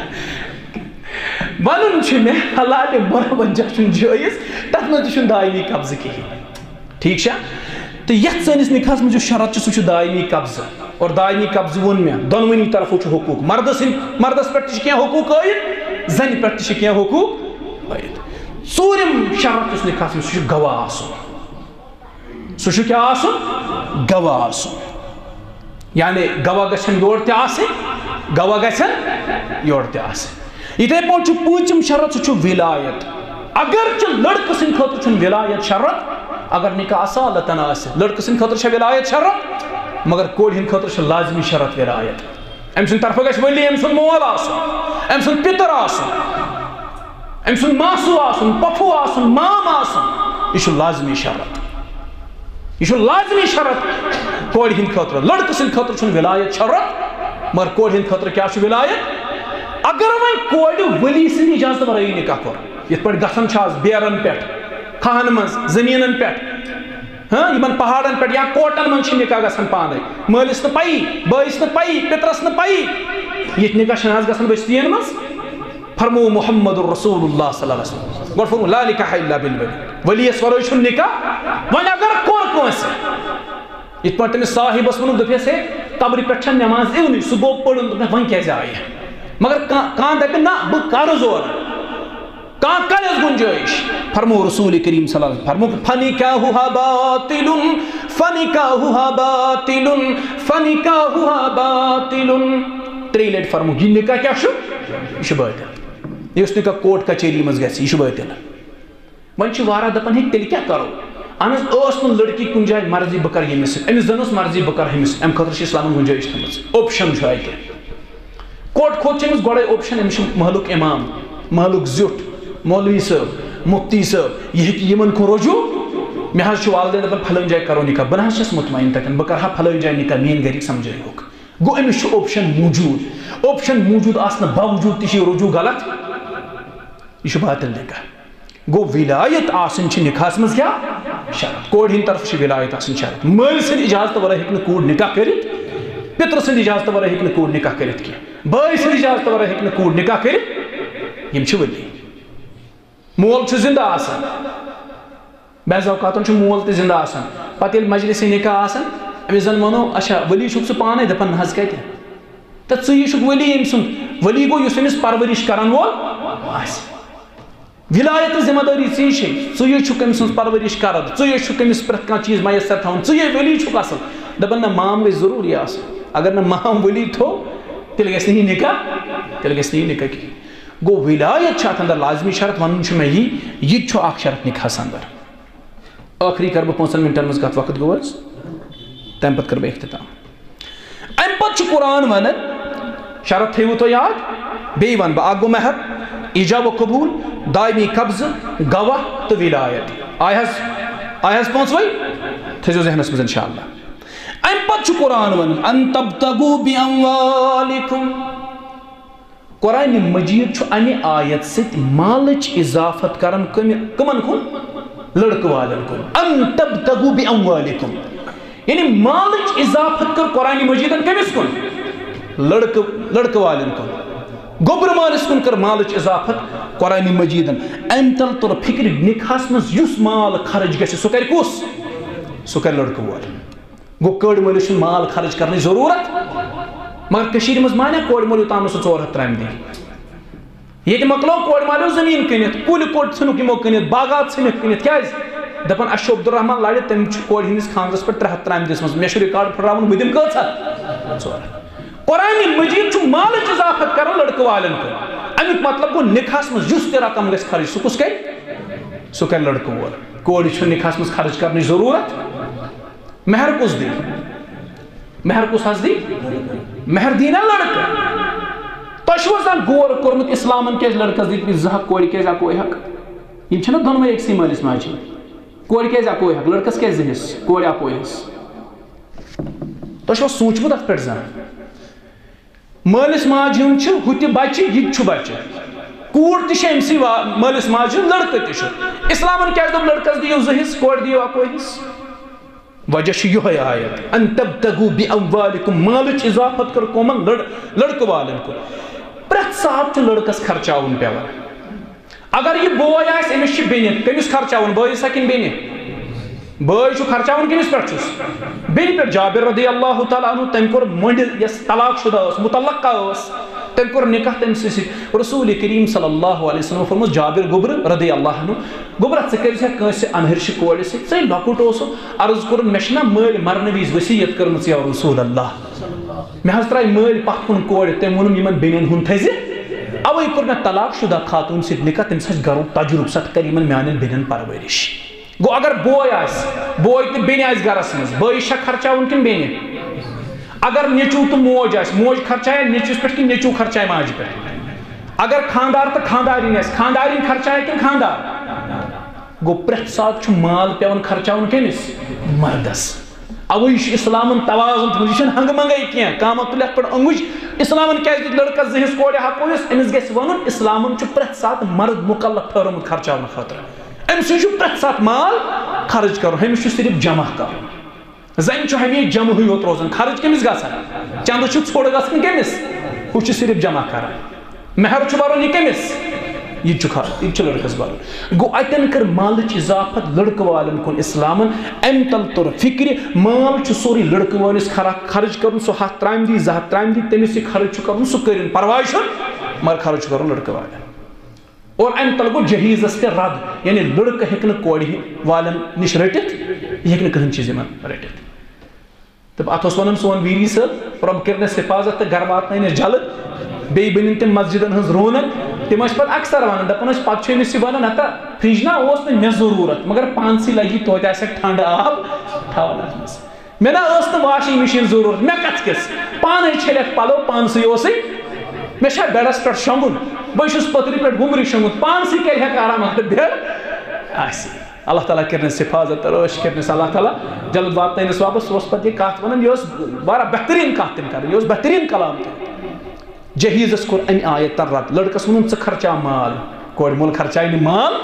ونُن چھُ مےٚ حلالہِ مروجہ چھُنہٕ جٲیز تتھ منٛز تہِ چھُنہٕ دایمی قبضہٕ کِہیٖنۍ ٹھیٖک چھا تہٕ یتھ سٲنِس نکاحس منٛز یُس شرط چھُ سُہ چھُ دایمی قبضہٕ اور دایمی قبضہٕ ووٚن مےٚ دۄنوٕنی طرفو چھُ حقوٗق مردٕ سٕنٛدۍ مردس پٮ۪ٹھ تہِ چھِ کینٛہہ حقوٗق عٲید زنہِ پٮ۪ٹھ تہِ چھِ کینٛہہ حقوٗق عٲید ژوٗرِم شرط یُس نکاحس منٛز سُہ چھُ گواہ آسُن سُہ چھُ کیٛاہ آسُن گواہ آسُن یعنی گواہ گژھن یورٕ تہِ آسٕنۍ گواہ گژھن یورٕ تہِ آسٕنۍ یِتھے پٲٹھۍ چھُ پوٗنٛژِم شرط سُہ چھُ ولایت اگرچہِ لڑکہٕ سٕنٛدِ خٲطرٕ چھُنہٕ ولایت شرط اگر نکاح اصالتن آسہِ لڑکہٕ سٕنٛدِ خٲطرٕ چھےٚ ولایت شرط مگر کورِ ہٕنٛدِ خٲطرٕ چھِ لازمی شرط ولایت أمۍ سٕنٛدِ طرفہٕ گژھِ ولی أمۍ سُنٛد مول آسُن أمۍ سُنٛد پِتٕر آسُن أمۍ سُنٛد ماسوٗ آسُن پۄپھوٗ آسُن مام آسُن یہِ چھُ لازمی شرط یہ چھُ لازمی شرط کورِ ہٕنٛدِ خٲطرٕ لڑکہٕ سٕنٛدِ خٲطرٕ چھُنہٕ ولایت شرط مگر کورِ ہٕنٛدِ خٲطرٕ کیٛاہ چھُ ولایت اگر وۄنۍ کورِ ولی سٕنٛدِ اجازت ورٲیی نکاح کوٚر یِتھ پٲٹھۍ گژھان چھُ آز بیرن پٮ۪ٹھ کھہن منٛز زٔمیٖنن پٮ۪ٹھ ہاں یِمن پہاڑن پٮ۪ٹھ یا کوٹن منٛز چھِ نکاح گژھان پانے مٲلِس نہٕ پَیی بٲیِس نہٕ پَیی پِترس نہٕ پَیی یِتھ نکاح چھِنہٕ آز گژھان بٔستِین منٛز فرمو محمد رسول اللہ صلی اللہ علیہ وسلم گۄڈٕ فرمو لا نکاح الا بالولی ولیَس ورٲے چھُنہٕ نکاح وۄنۍ اگر کوٚر کٲنٛسہِ یِتھ پٲٹھۍ تٔمِس صاحبس ووٚنُکھ دوٚپیس ہے قبرِ پٮ۪ٹھ چھنہٕ نٮ۪ماز یِونٕے سُہ گوٚو پٔرُن دوٚپنَس وۄنۍ کیٛازِ آیہِ مگر کانٛہہ دپہِ نہ بہٕ کرٕ زورٕ کانٛہہ کڑٮ۪س گُنجٲیش فرمو رسول کریم صلی اللہ علیہ وسلم فرموُکھ فنکاحُہا باطلٌ فنکاحُہا باطلٌ فنکاحُہا باطلٌ ترٛیٚیہِ لٹہِ فرموُکھ یہِ نکاح کیٛاہ چھُ یہِ چھُ باطل یُس نکاح کوٹ کچہری منٛز گژھِ یہِ چھُ باطل وۄنۍ چھِ واریاہ دپان ہے تیٚلہِ کیٛاہ کرو اہن حظ ٲس نہٕ لڑکی کُنہِ جایہِ مرضی بہٕ کرٕ ییٚمِس سۭتۍ أمِس زن ٲس مرضی بہٕ کرٕ ہُمِس امہِ خٲطرٕ چھِ اسلامن گُنجٲیش تھٲمٕژ اوپشن چھُ اَتہِ کوٹ کھوت چھِ أمِس گۄڈے اوپشن أمِس چھُ محلُک اِمام محلُک زیُٹھ مولوی صٲب مفتی صٲب یہِ ہیٚکہِ یِمن کُن رجوع مےٚ حظ چھُ والدین دپان پھلٲنۍ جایہِ کرو نکاح بہٕ نہ حظ چھَس مطمعین تتٮ۪ن بہٕ کرٕ ہا پھلٲنۍ جایہِ نکاح میٲنۍ گرِکۍ سمجھٲیہوکھ گوٚو أمِس چھُ اوپشن موٗجوٗد اوپشن موٗجوٗد آسنہٕ باوجوٗد تہِ چھِ یہِ رجوع غلط یہِ چھُ باطل نکاح گوٚو ولایت آسٕنۍ چھِ نکاحس منٛز کیٛاہ شرط کورِ ہٕنٛدِ طرفہٕ چھِ ولایت آسٕنۍ شرط مٲلۍ سٕنٛدِ اجازت ورٲے ہیٚکہِ نہٕ کوٗر نکاح کٔرِتھ پِترٕ سٕنٛدِ اجازت ورٲے ہیٚکہِ نہٕ کوٗر نکاح کٔرِتھ کینٛہہ بٲے سٕنٛدِ اجازت ورٲے ہیٚکہِ نہٕ کوٗر نکاح کٔرِتھ یِم چھِ ولی مول چھُ زندٕ آسان بعض اوقاتن چھُ مول تہِ زندٕ آسان پتہٕ ییٚلہِ مجلسِ نکاح آسان أمِس زن ونو اچھا ولی چھُکھ ژٕ پانے دپان نہ حظ کتہِ تہٕ ژٕ یہِ چھُکھ ولی أمۍ سُنٛد ولی گوٚو یُس أمِس پرورش کرن وول آسہِ ولایت تہٕ ذمہ دٲری ژے چھے ژٕ یے چھُکھ أمۍ سٕنٛز پرورش کران ژٕ یے چھُکھ أمِس پرٛٮ۪تھ کانٛہہ چیٖز میسر تھاوُن ژٕ یے ولی چھُکھ اصل دپان نہ مام گژھِ ضروٗری آسُن اگر نہٕ مام ولی تھوٚو تیٚلہِ گژھِ نہٕ یہِ نکاح تیٚلہِ گژھِ نہٕ یہِ نکاح کِہیٖنۍ گوٚو ولایت چھِ اتھ اندر لازمی شرط ونُن چھُ مےٚ یی یہِ تہِ چھُ اکھ شرط نکاحس اندر ٲخری کرٕ بہٕ پانٛژن منٹن منٛز کتھ وقت گوٚو حظ تمہِ پتہٕ کرٕ بہٕ اختتام امہِ پتہٕ چھُ قرآن ونان شرط تھٲیوٕ تُہۍ یاد بیٚیہِ ونہٕ بہٕ اکھ گوٚو مہر ایجاب و قبوٗل دایمی قبضہٕ گواہ تہٕ ولایت آیہِ حظ آیہِ حظ پانٛژوے تھٲیزیو ذہنس منٛز انشاء اللہ امہِ پتہٕ چھُ قرآن ونان ان تبتغوا باموالکم قرآنِ مجیٖد چھُ امہِ آیت سۭتۍ مالٕچ اضافت کران کٕمن کُن لڑکہٕ والٮ۪ن کُن ان تبتغوا باموالکم یعنی مالٕچ اضافت کٔر قرآنِ مجیٖدن کٔمِس کُن لڑکہٕ لڑکہٕ والٮ۪ن کُن گوٚبرٕ مالس کُن کٔر مالٕچ اضافت قرآنِ مجیٖدن امہِ تل تُر فکرِ نکاحس منٛز یُس مال خرٕچ گژھِ سُہ کرِ کُس سُہ کرِ لڑکہٕ وول گوٚو کٔڑ مٲلِس چھُنہٕ مال خرٕچ کرنٕچ ضروٗرت مگر کٔشیٖرِ منٛز مانیٛا کورِ مول یوٚتام نہٕ سُہ ژور ہتھ ترامہِ دِنۍ ییٚتہِ مۄکلو کورِ مالیو زٔمیٖن کٕنِتھ کُلۍ کوٚٹ ژھٕنُکھ یِمو کٕنِتھ باغات ژھٕنِکھ کٕنِتھ کیٛازِ دپان اَسہِ چھُ عبدالرحمان لرِ تٔمۍ چھُ کورِ ہٕنٛدِس خانٛدرس پٮ۪ٹھ ترٛےٚ ہتھ ترامہِ دِژمٕژ مےٚ چھُ رِکاڈ پھٕٹراوُن بہٕ دِمہٕ کۭژاہ ژور ہتھ قرآنِ مجیٖد چھُ مالٕچ اضافت کران لڑکہٕ والٮ۪ن کُن امیُک مطلب گوٚو نکاحس منٛز یُس تہِ رقم گژھِ خرٕچ سُہ کُس کرِ سُہ کرِ لڑکہٕ وول کورِ چھُنہٕ نکاحس منٛز خرٕچ کرنٕچ ضروٗرت مہر کُس دی مہر کُس حظ دی مہر دی نا لڑکہٕ تۄہہِ چھُو حظ زانٛہہ غور کوٚرمُت اِسلامن کیٛازِ لڑکس دِتمٕتۍ زٕ ہتھ کورِ کیٛازِ اکوے حق یِم چھِنہ دۄنوے أکسٕے مٲلِس ماجہِ کورِ کیٛازِ اکوے حق لڑکس کیٛازِ زٕ حِصہٕ کورِ اکوے حِصہٕ تۄہہِ چھُوا سوٗنٛچمُت اتھ پٮ۪ٹھ زانٛہہ مٲلِس ماجہِ ہُنٛد چھُ ہُہ تہِ بچہِ یہِ تہِ چھُ بچہِ کوڑ تہ چھ أمسی مٲلِس ماجہِ لڑکہٕ تہ چھ اسلامن کیٛازِ دوٚپ لڑکس دِیِو زٕ حصہٕ کورِ دِیِو اکوے حصہٕ وجہ چھ یہے آیت ان تبتغوا باموالکم مالچ اضافت کر کومن لڑکہٕ والٮ۪ن کُن پرٛٮ۪تھ ساتہٕ چھُ لڑکس خرچاوُن پیوان اگر یہ بوے آسہِ أمِس چھِ بیٚنہِ کٔمِس خرچاوُن بٲیِس ہا کِنہٕ بیٚنہِ بٲے چھُ خرچاوُن کٔمِس پٮ۪ٹھ چھُس بیٚنہِ پٮ۪ٹھ جابر رضی اللہ تعالیٰ عنہ تٔمۍ کوٚر مٔنٛڈِ یۄس طلاق شُدہ ٲس مُطلقہ ٲس تٔمۍ کوٚر نکاح تٔمۍ سٕے سۭتۍ رسول کریم صلی اللہ علیہ وسلم فرموس جابر گوٚبرٕ رضی اللہ عنہ گوٚبرا ژٕ کٔرۍ زِ کٲنٛسہِ انہرشہِ کورِ سۭتۍ ژٕ لۄکُٹ اوسُکھ عرض کوٚرُن مےٚ چھِنا مٲلۍ مرنہٕ وِزِ ؤصیت کٔرمٕژ یا رسول اللہ مےٚ حظ ترٛایہِ مٲلۍ پتھ کُن کورِ تٔمۍ ووٚنُم یِمن بیٚنٮ۪ن ہُنٛد تھٲیزِ اوے کوٚر مےٚ طلاق شُدہ خاتوٗن سۭتۍ نکاح تٔمِس آسہِ گرُک تجرُبہٕ سۄ تہِ کَرِ یِمن میانٮ۪ن بیٚنٮ۪ن پرورش گوٚو اگر بوے آسہِ بوے تہٕ بیٚنہِ آسہِ گرس منٛز بٲیِس چھا خرچاوُن کِنہٕ بیٚنہِ اگر نیٚچوٗ تہٕ موج آسہِ موج خرچایا نیٚچوِس پٮ۪ٹھ کِنہٕ نیٚچوٗ خرچایا ماجہِ پٮ۪ٹھ اگر خاندار تہٕ خاندارِنۍ آسہِ خاندارِنۍ خرچایا کِنہٕ خاندار گوٚو پرٛٮ۪تھ ساتہٕ چھُ مال پیوان خرچاوُن کٔمِس مردس اوے چھُ اسلامن توازن تھوٚمُت یہِ چھُنہٕ ہنگہٕ منگے کینٛہہ کانٛہہ تُلہِ اَتھ پٮ۪ٹھ انگُج اسلامن کیازِ دیُت لڑکس زٕ حصہٕ کورِ اکوے حصہٕ أمِس گژھِ وَنُن اسلامن چھُ پرٛٮ۪تھ ساتہٕ مرد مُکلف ٹھہرومُت خرچاونہٕ خٲطرٕ أمۍ سٕے چھُ پرٛٮ۪تھ ساتہٕ مال خرٕچ کرُن أمِس چھُ صرف جمع کرُن زَنہِ چھُ ہمیشہِ جمعٕے یوت روزان خرٕچ کٔمِس گژھان چندٕ چھُ ژھوٚڑ گژھان کٔمِس ہُہ چھُ صرف جمع کران مہر چھُ بَرُن یہِ کٔمِس یہ یہ لڑکس بَرُن گوٚو اَتٮ۪ن کٔر مالٕچ اضافت لڑکہٕ والٮ۪ن کُن اسلامن اَمہِ تل توٚر فِکرِ مال چھُ سورُے لڑکہٕ وٲلِس خرٕچ کرُن سُہ ہتھ ترامہِ دی زٕ ہتھ ترامہِ دی تٔمِس یہِ خرٕچ چھُ کرُن سُہ کٔرِنۍ پرواے چھُنہٕ مگر خرٕچ چھُ کرُن لڑکہٕ والٮ۪ن اور اَمہِ تل گوٚو جہیٖزس تہِ رد یعنی لڑکہٕ ہیٚکہِ نہٕ کورِ والٮ۪ن نِش رٔٹِتھ یہِ ہیٚکہِ نہٕ کٕہٕنۍ چیٖز یِمن رٔٹِتھ تہٕ اتھ اوس ونان سون ویری صٲب رۄب کٔرنس حفاظت تہٕ گرٕ واتنٲیِنس جلد بیٚیہِ بٔنِنۍ تِم مسجدن ہٕنٛز رونق تِم ٲسۍ پتہٕ اکثر ونان دپان ٲسۍ پتہٕ چھُ أمِس یہِ ونان ہتا فرج نا اوس نہٕ مےٚ ضروٗرت مگر پانسٕے لگی توتہِ آسٮ۪کھ ٹھنڈٕ آب تھاوان اتھ منٛز مےٚ نہ ٲس نہٕ واشنگ مشیٖن ضروٗرت مےٚ کتھ کِس پانے چھٔلٮ۪کھ پلو پانسٕے اوسُے مےٚ چھا بیڈس پٮ۪ٹھ شۄنگُن بہٕ چھُس پٔترِ پٮ۪ٹھ وُمرِ شۄنگُن پانسٕے کیٛازِ ہٮ۪کہٕ آرام بیڈ آسہِ اللہ تعالیٰ کٔرنس حفاظت تہٕ عٲش کٔرنس اللہ تعالیٰ جلد واتنٲیِنس واپس سُہ اوس پتہٕ یہِ کتھ ونان یہِ ٲس واریاہ بہتریٖن کتھ تٔمۍ کران یہِ اوس بہتریٖن کلام تہِ جہیٖزس کوٚر امہِ آیت تل رد لڑکس ووٚنُن ژٕ خرچاو مال کورِ مول خرچایہِ نہٕ مال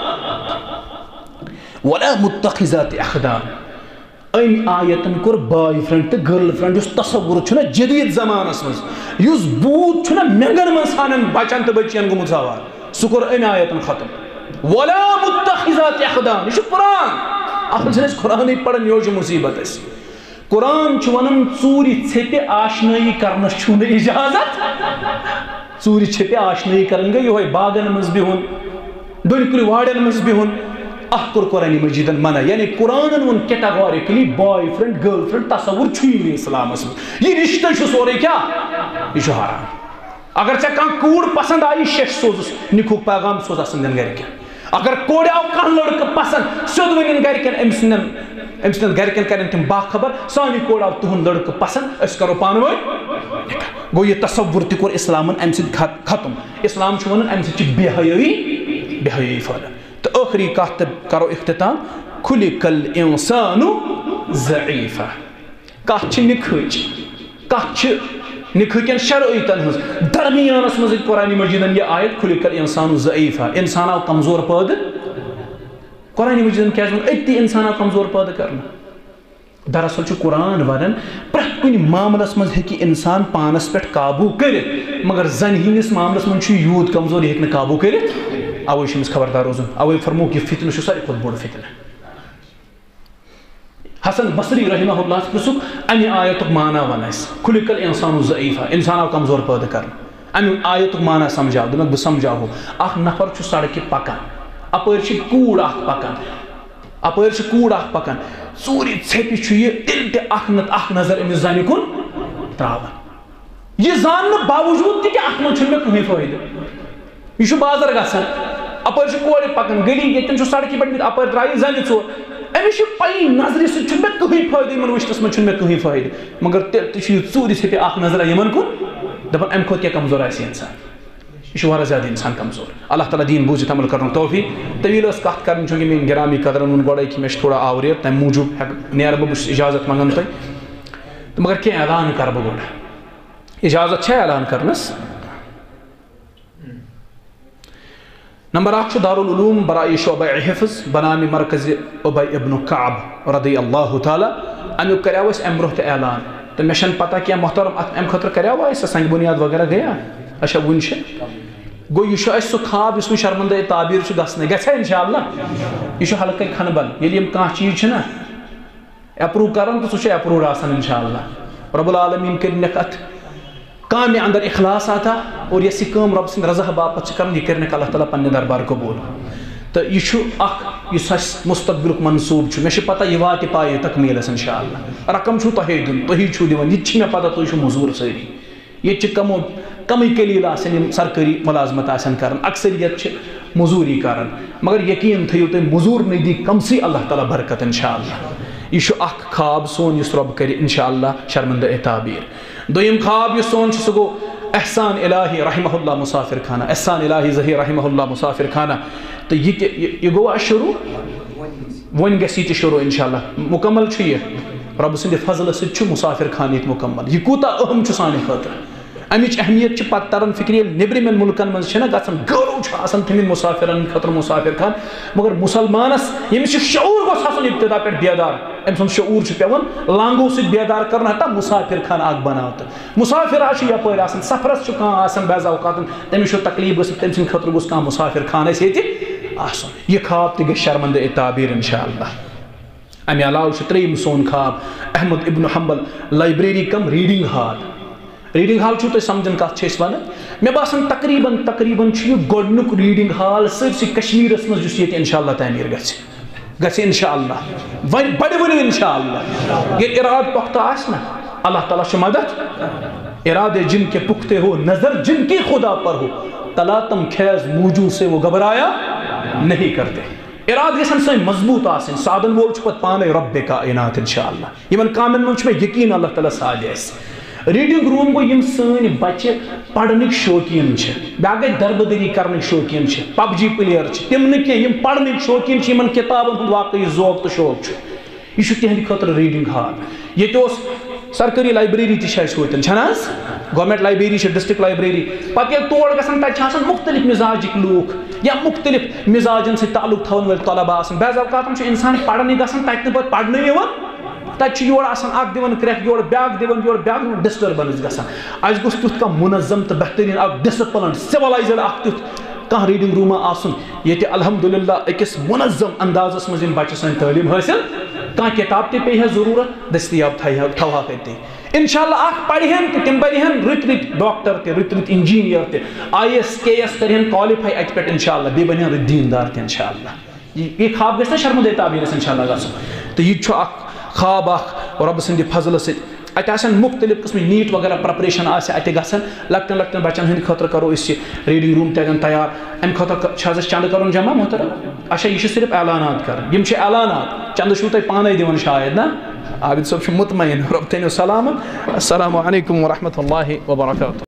ولا متخذات اخدان امہِ آیتن کوٚر باے فرینڈ تہٕ گرل فرینڈ یُس تصوُر چھُنہ جدیٖد زمانس منٛز یُس بوٗت چھُنہ مینٛگن منٛز ژھانان بچن تہٕ بچین گوٚمُت سوار سُہ کوٚر امہِ آیتن ختم ولا متخذات اخدان یہ چھُ قرآن اتھ منٛز چھِنہٕ أسۍ قرآنٕے پران یہِ چھُ مُصیبت اَسہِ قرآن چھُ ونان ژوٗرِ ژھیٚپہِ آشنٲیی کرنس چھُ نہٕ اِجازت ژوٗرِ ژھیٚپہِ آشنٲیی کرٕنۍ گٔے یِہوے باغن منٛز بِہُن ڈوٚنۍ کُلۍ وارٮ۪ن منٛز بِہُن اتھ کوٚر قرآنِ مجیٖدن منع یعنی قرآنن ووٚن categorically boyfriend girlfriend تصوُر چھُیی نہٕ اسلامس منٛز یہِ رشتہٕ چھُ سورُے کیٛاہ یہِ چھُ حرام اگر ژےٚ کانٛہہ کوٗر پسنٛد آیی شیٚش سوزُس نِکہُک پیغام سوز اتھ سٕنٛدٮ۪ن گرِکٮ۪ن اگر کورِ آو کانٛہہ لڑکہٕ پسنٛد سیوٚد ؤنِنۍ گرِکٮ۪ن أمۍ سٕنٛدٮ۪ن أمۍ سٕنٛدٮ۪ن گرِکٮ۪ن کرن تِم باخبر سانہِ کورِ آو تُہُنٛد لڑکہٕ پسنٛد أسۍ کرو پانہٕ ؤنۍ گوٚو یہِ تصوُر تہِ کوٚر اسلامن امہِ سۭتۍ ختم اسلام چھُ ونان امہِ سۭتۍ چھِ بے حیٲیی بے حیٲیی پھٔہلان تہٕ ٲخری کتھ تہٕ کرو اختتام خُلِق الانسان ضعیفا کتھ چھِ نِکہٕچ کتھ چھِ نِکہٕکٮ۪ن شرٲیطن ہٕنٛز درمیانس منٛز قرآنِ مجیٖدن یہِ آیت خُلِق الانسان ضعیفا انسان آو کمزور پٲدٕ قرآنِ مجیٖدن کیٛازِ ووٚن أتی انسان آو کمزور پٲدٕ کرنہٕ دراصل چھُ قرآن ونان پرٛٮ۪تھ کُنہِ معاملس منٛز ہیٚکہِ انسان پانس پٮ۪ٹھ قابوٗ کٔرِتھ مگر زنہِ ہِنٛدِس معاملس منٛز چھُ یوٗت کمزور یہِ ہیٚکہِ نہٕ قابوٗ کٔرِتھ اوے چھُ أمِس خبردار روزُن اوے فرمووُکھ یہِ فتنہٕ چھُ ساروی کھۄتہٕ بوٚڑ فتنہٕ حسن بصری رحمہ اللہ پرٛژھُکھ امہِ آیتُک معنا ون اَسہِ خُلِق الانسان ضعیفا انسان آو کمزور پٲدٕ کرنہٕ امہِ آیتُک معنا سمجھاو دوٚپمکھ بہٕ سمجھاوہو اکھ نفر چھُ سڑکہِ پکان اپٲرۍ چھِ کوٗر اکھ پکان اپٲرۍ چھِ کوٗر اکھ پکان ژوٗرِ ژھیٚپہِ چھُ یہِ تیٚلہِ تہِ اکھ نتہٕ اکھ نظر أمِس زنہِ کُن تراوان یہِ زاننہٕ باوجوٗد تہِ کہِ اتھ منٛز چھُنہٕ مےٚ کٕہٕنۍ فٲیدٕ یہِ چھُ بازر گژھان اپٲرۍ چھِ کورِ پکان گلی ییٚتٮ۪ن چھُ سڑکہِ پٮ۪ٹھ اپٲرۍ درٛایہِ زنہِ ژور أمِس چھِ پَیی نظرِ سۭتۍ چھُنہٕ مےٚ کٕہٕنۍ فٲیدٕ یِمن وٕچھنس منٛز چھُنہٕ مےٚ کٕہٕنۍ فٲیدٕ مگر تیٚلہِ تہِ چھُ یہِ ژوٗرِ ژھیٚپہِ اکھ نظرا یِمن کُن دپان امہِ کھۄتہٕ کیٛاہ کمزور آسہِ یہِ انسان یہ واریاہ زیادٕ انسان کمزور اللہ تعالیٰ دین بوٗزِتھ عمل کرنُک توفیٖق طویٖل ٲس کتھ کرٕنۍ چوٗنٛکہِ میٲنۍ گرامی قدرن ووٚن گۄڈے کہِ مےٚ چھِ تھوڑا آوریر تمہِ موٗجوٗب ہٮ۪کہٕ نیرٕ بہٕ بہٕ چھُس اجازت منٛگان تۄہہِ تہٕ مگر کینٛہہ اعلان کرٕ بہٕ گۄڈٕ اجازت چھا اعلان کرنس نمبر اکھ دارالعلوم برائے شعبہ حفظ بنامی مرکز ابی ابن کعب رضی اللہ تعالی امیک کریو اس ام برہ تہ اعلان تو مے چھن پتہ کیا محترم ام خاطر کریو اس سنگ بنیاد وغیرہ گیا اچھا ون گو یہ سہ خواب اس شرمندہ تعبیر گھنے گھا انشاءاللہ یہ حلقہ کھنبل یل کھانا چیز نا اپروو کران تو سہ اپروڈ آسان انشاءاللہ رب العالمین کرنک ات کامہ اندر اخلاص عطا اور یس یہ کام رب سند رضا باپت کران یہ کرنک اللہ تعالیٰ پنہ دربار قبول تو یہ اخ اس مستقبل منصوب مے پتہ یہ وات پائے تکمیلس انشاءاللہ رقم چھو تہی دن تہی چھو دیوان یہ مے پتہ تھی مزور ساری یہ کمو کمی قلیل آسن سرکاری ملازمت آسن کرن اکثریت مزوری کرن مگر یقین تھیو تھی مزور نہیں دی کم سی اللہ تعالیٰ برکت انشاءاللہ یہ اخ خواب سون اس رب کر انشاءاللہ شرمندہ تعبیر دویم خواب یہ سون سہ گو احسان الہی رحمہ اللہ مسافر خانہ احسان الہی ظہیر رحمہ اللہ مسافر خانہ تو یہ گو شروع ون گژھِ یہ شروع انشاءاللہ مکمل یہ رب سند فضل ست مسافر خانہ مکمل یہ کوتا اہم سانہ خاطر امچ اہمیت پتہ تران فکر نبرمین ملکن من گھان گرو تھمت مسافرن خاطر مسافر خان مگر مسلمانس یمس شعور گوس آسن ابتدا پہ بیدار ام سن شعور پیوان لانگو ست بیدار کرن حتہ مسافر خان اک بناو تو مسافر یپر آسان سفرس کھانا بعض اوقات تمس تکلیف گھت تم سند خاطر گوس مسافر خان یہ آسن یہ خواب تہ گژھِ شرمندہ تعبیر انشاءاللہ امہ علاوہ تریم سون خواب احمد ابن حنبل لائبریری کم ریڈنگ ہال ریڈنگ ہال چھو تو سمجھن کت ون مے باسان تقریباً تقریباً گۄڈنیُک ریڈنگ ہال سرسی کشمیرس مز یہ انشاءاللہ تعمیر گژھِ گژھِ انشاءاللہ ون بڑ ورو انشاءاللہ یہ اراد پختہ آس نا اللہ تعالیٰ سے مدد ارادے جن کے پختے ہو نظر جن کی خدا پر ہو تلاتم خیز موجو سے وہ گھبرایا نہیں کرتے اراد گژھن سن مضبوط آسن سادن وول پت پانے رب کائنات انشاءاللہ یمن کامن من میں یقین اللہ تعالیٰ ساد آس ریڈنگ روم گو یم سن بچے پڑھنک شوقین بیاکھ گئی دربدری کرنک شوقین پب جی پلیئر تم یم پڑھنک شوقین یمن کتابن ہند واقعی ذوق تو شوق یہ تہند خاطر ریڈنگ ہال یہ سرکاری لائبریری تہ گورنمنٹ لائبریری ڈسٹرکٹ لائبریری پتہ یل تور گژھان تتہ مختلف مزاجک لوک یا مختلف مزاجن سی تعلق تھون ول طلبہ آسان بعض اوقات انسان پڑھنے گژھان تتہ پتہ پڑھنے یوان تب یور اخ دان کریک یور بیاکھ دان یور بیاکھ ڈسٹربنس گژھان اس گوٚژھ تیُتھ کانٛہہ منظم تو بہترین اکھ ڈسپلن سولائزڈ اکھ تیُتھ کانٛہہ ریڈنگ روما آسن ییٚتہِ الحمدللہ أکِس منظم اندازس منٛز یِم بچہِ سٲنۍ تعلیٖم حٲصِل کانٛہہ کتاب تہِ پیٚیہِ ہا ضروٗرت دٔستیاب تھاوہاکھ اَتہِ انشاءاللہ اکھ پرہن تہِ تِم بنہن رٕتۍ رٕتۍ ڈاکٹر تہِ رٕتۍ رٕتۍ انجیٖنیر تہِ آئی ایس کے ایس کرہن کالِفاے اتہِ پٮ۪ٹھ انشاءاللہ بیٚیہِ بنہن رٕتۍ دیٖندار تہِ انشاءاللہ یہ خواب گژھِ نا شرمندہ تعبیرس انشاءاللہ گژھُن تہٕ یہِ تہِ چھُ اکھ خواب اخ رب سند فضل ست اتہ مختلف قسم نیٹ وغیرہ پریپریشن اتہ گھن لکٹن لکٹن بچن ہند خاطر کرو اس ریڈنگ روم تگن تیار ام خاطر چند کرن جمع محترم اچھا یہ صرف اعلانات کرن یم اعلانات چند چھو تھی پانے دون شاید نا عابد صاحب مطمئن رب تھو سلامت السلام علیکم ورحمۃ اللہ وبرکاتہ.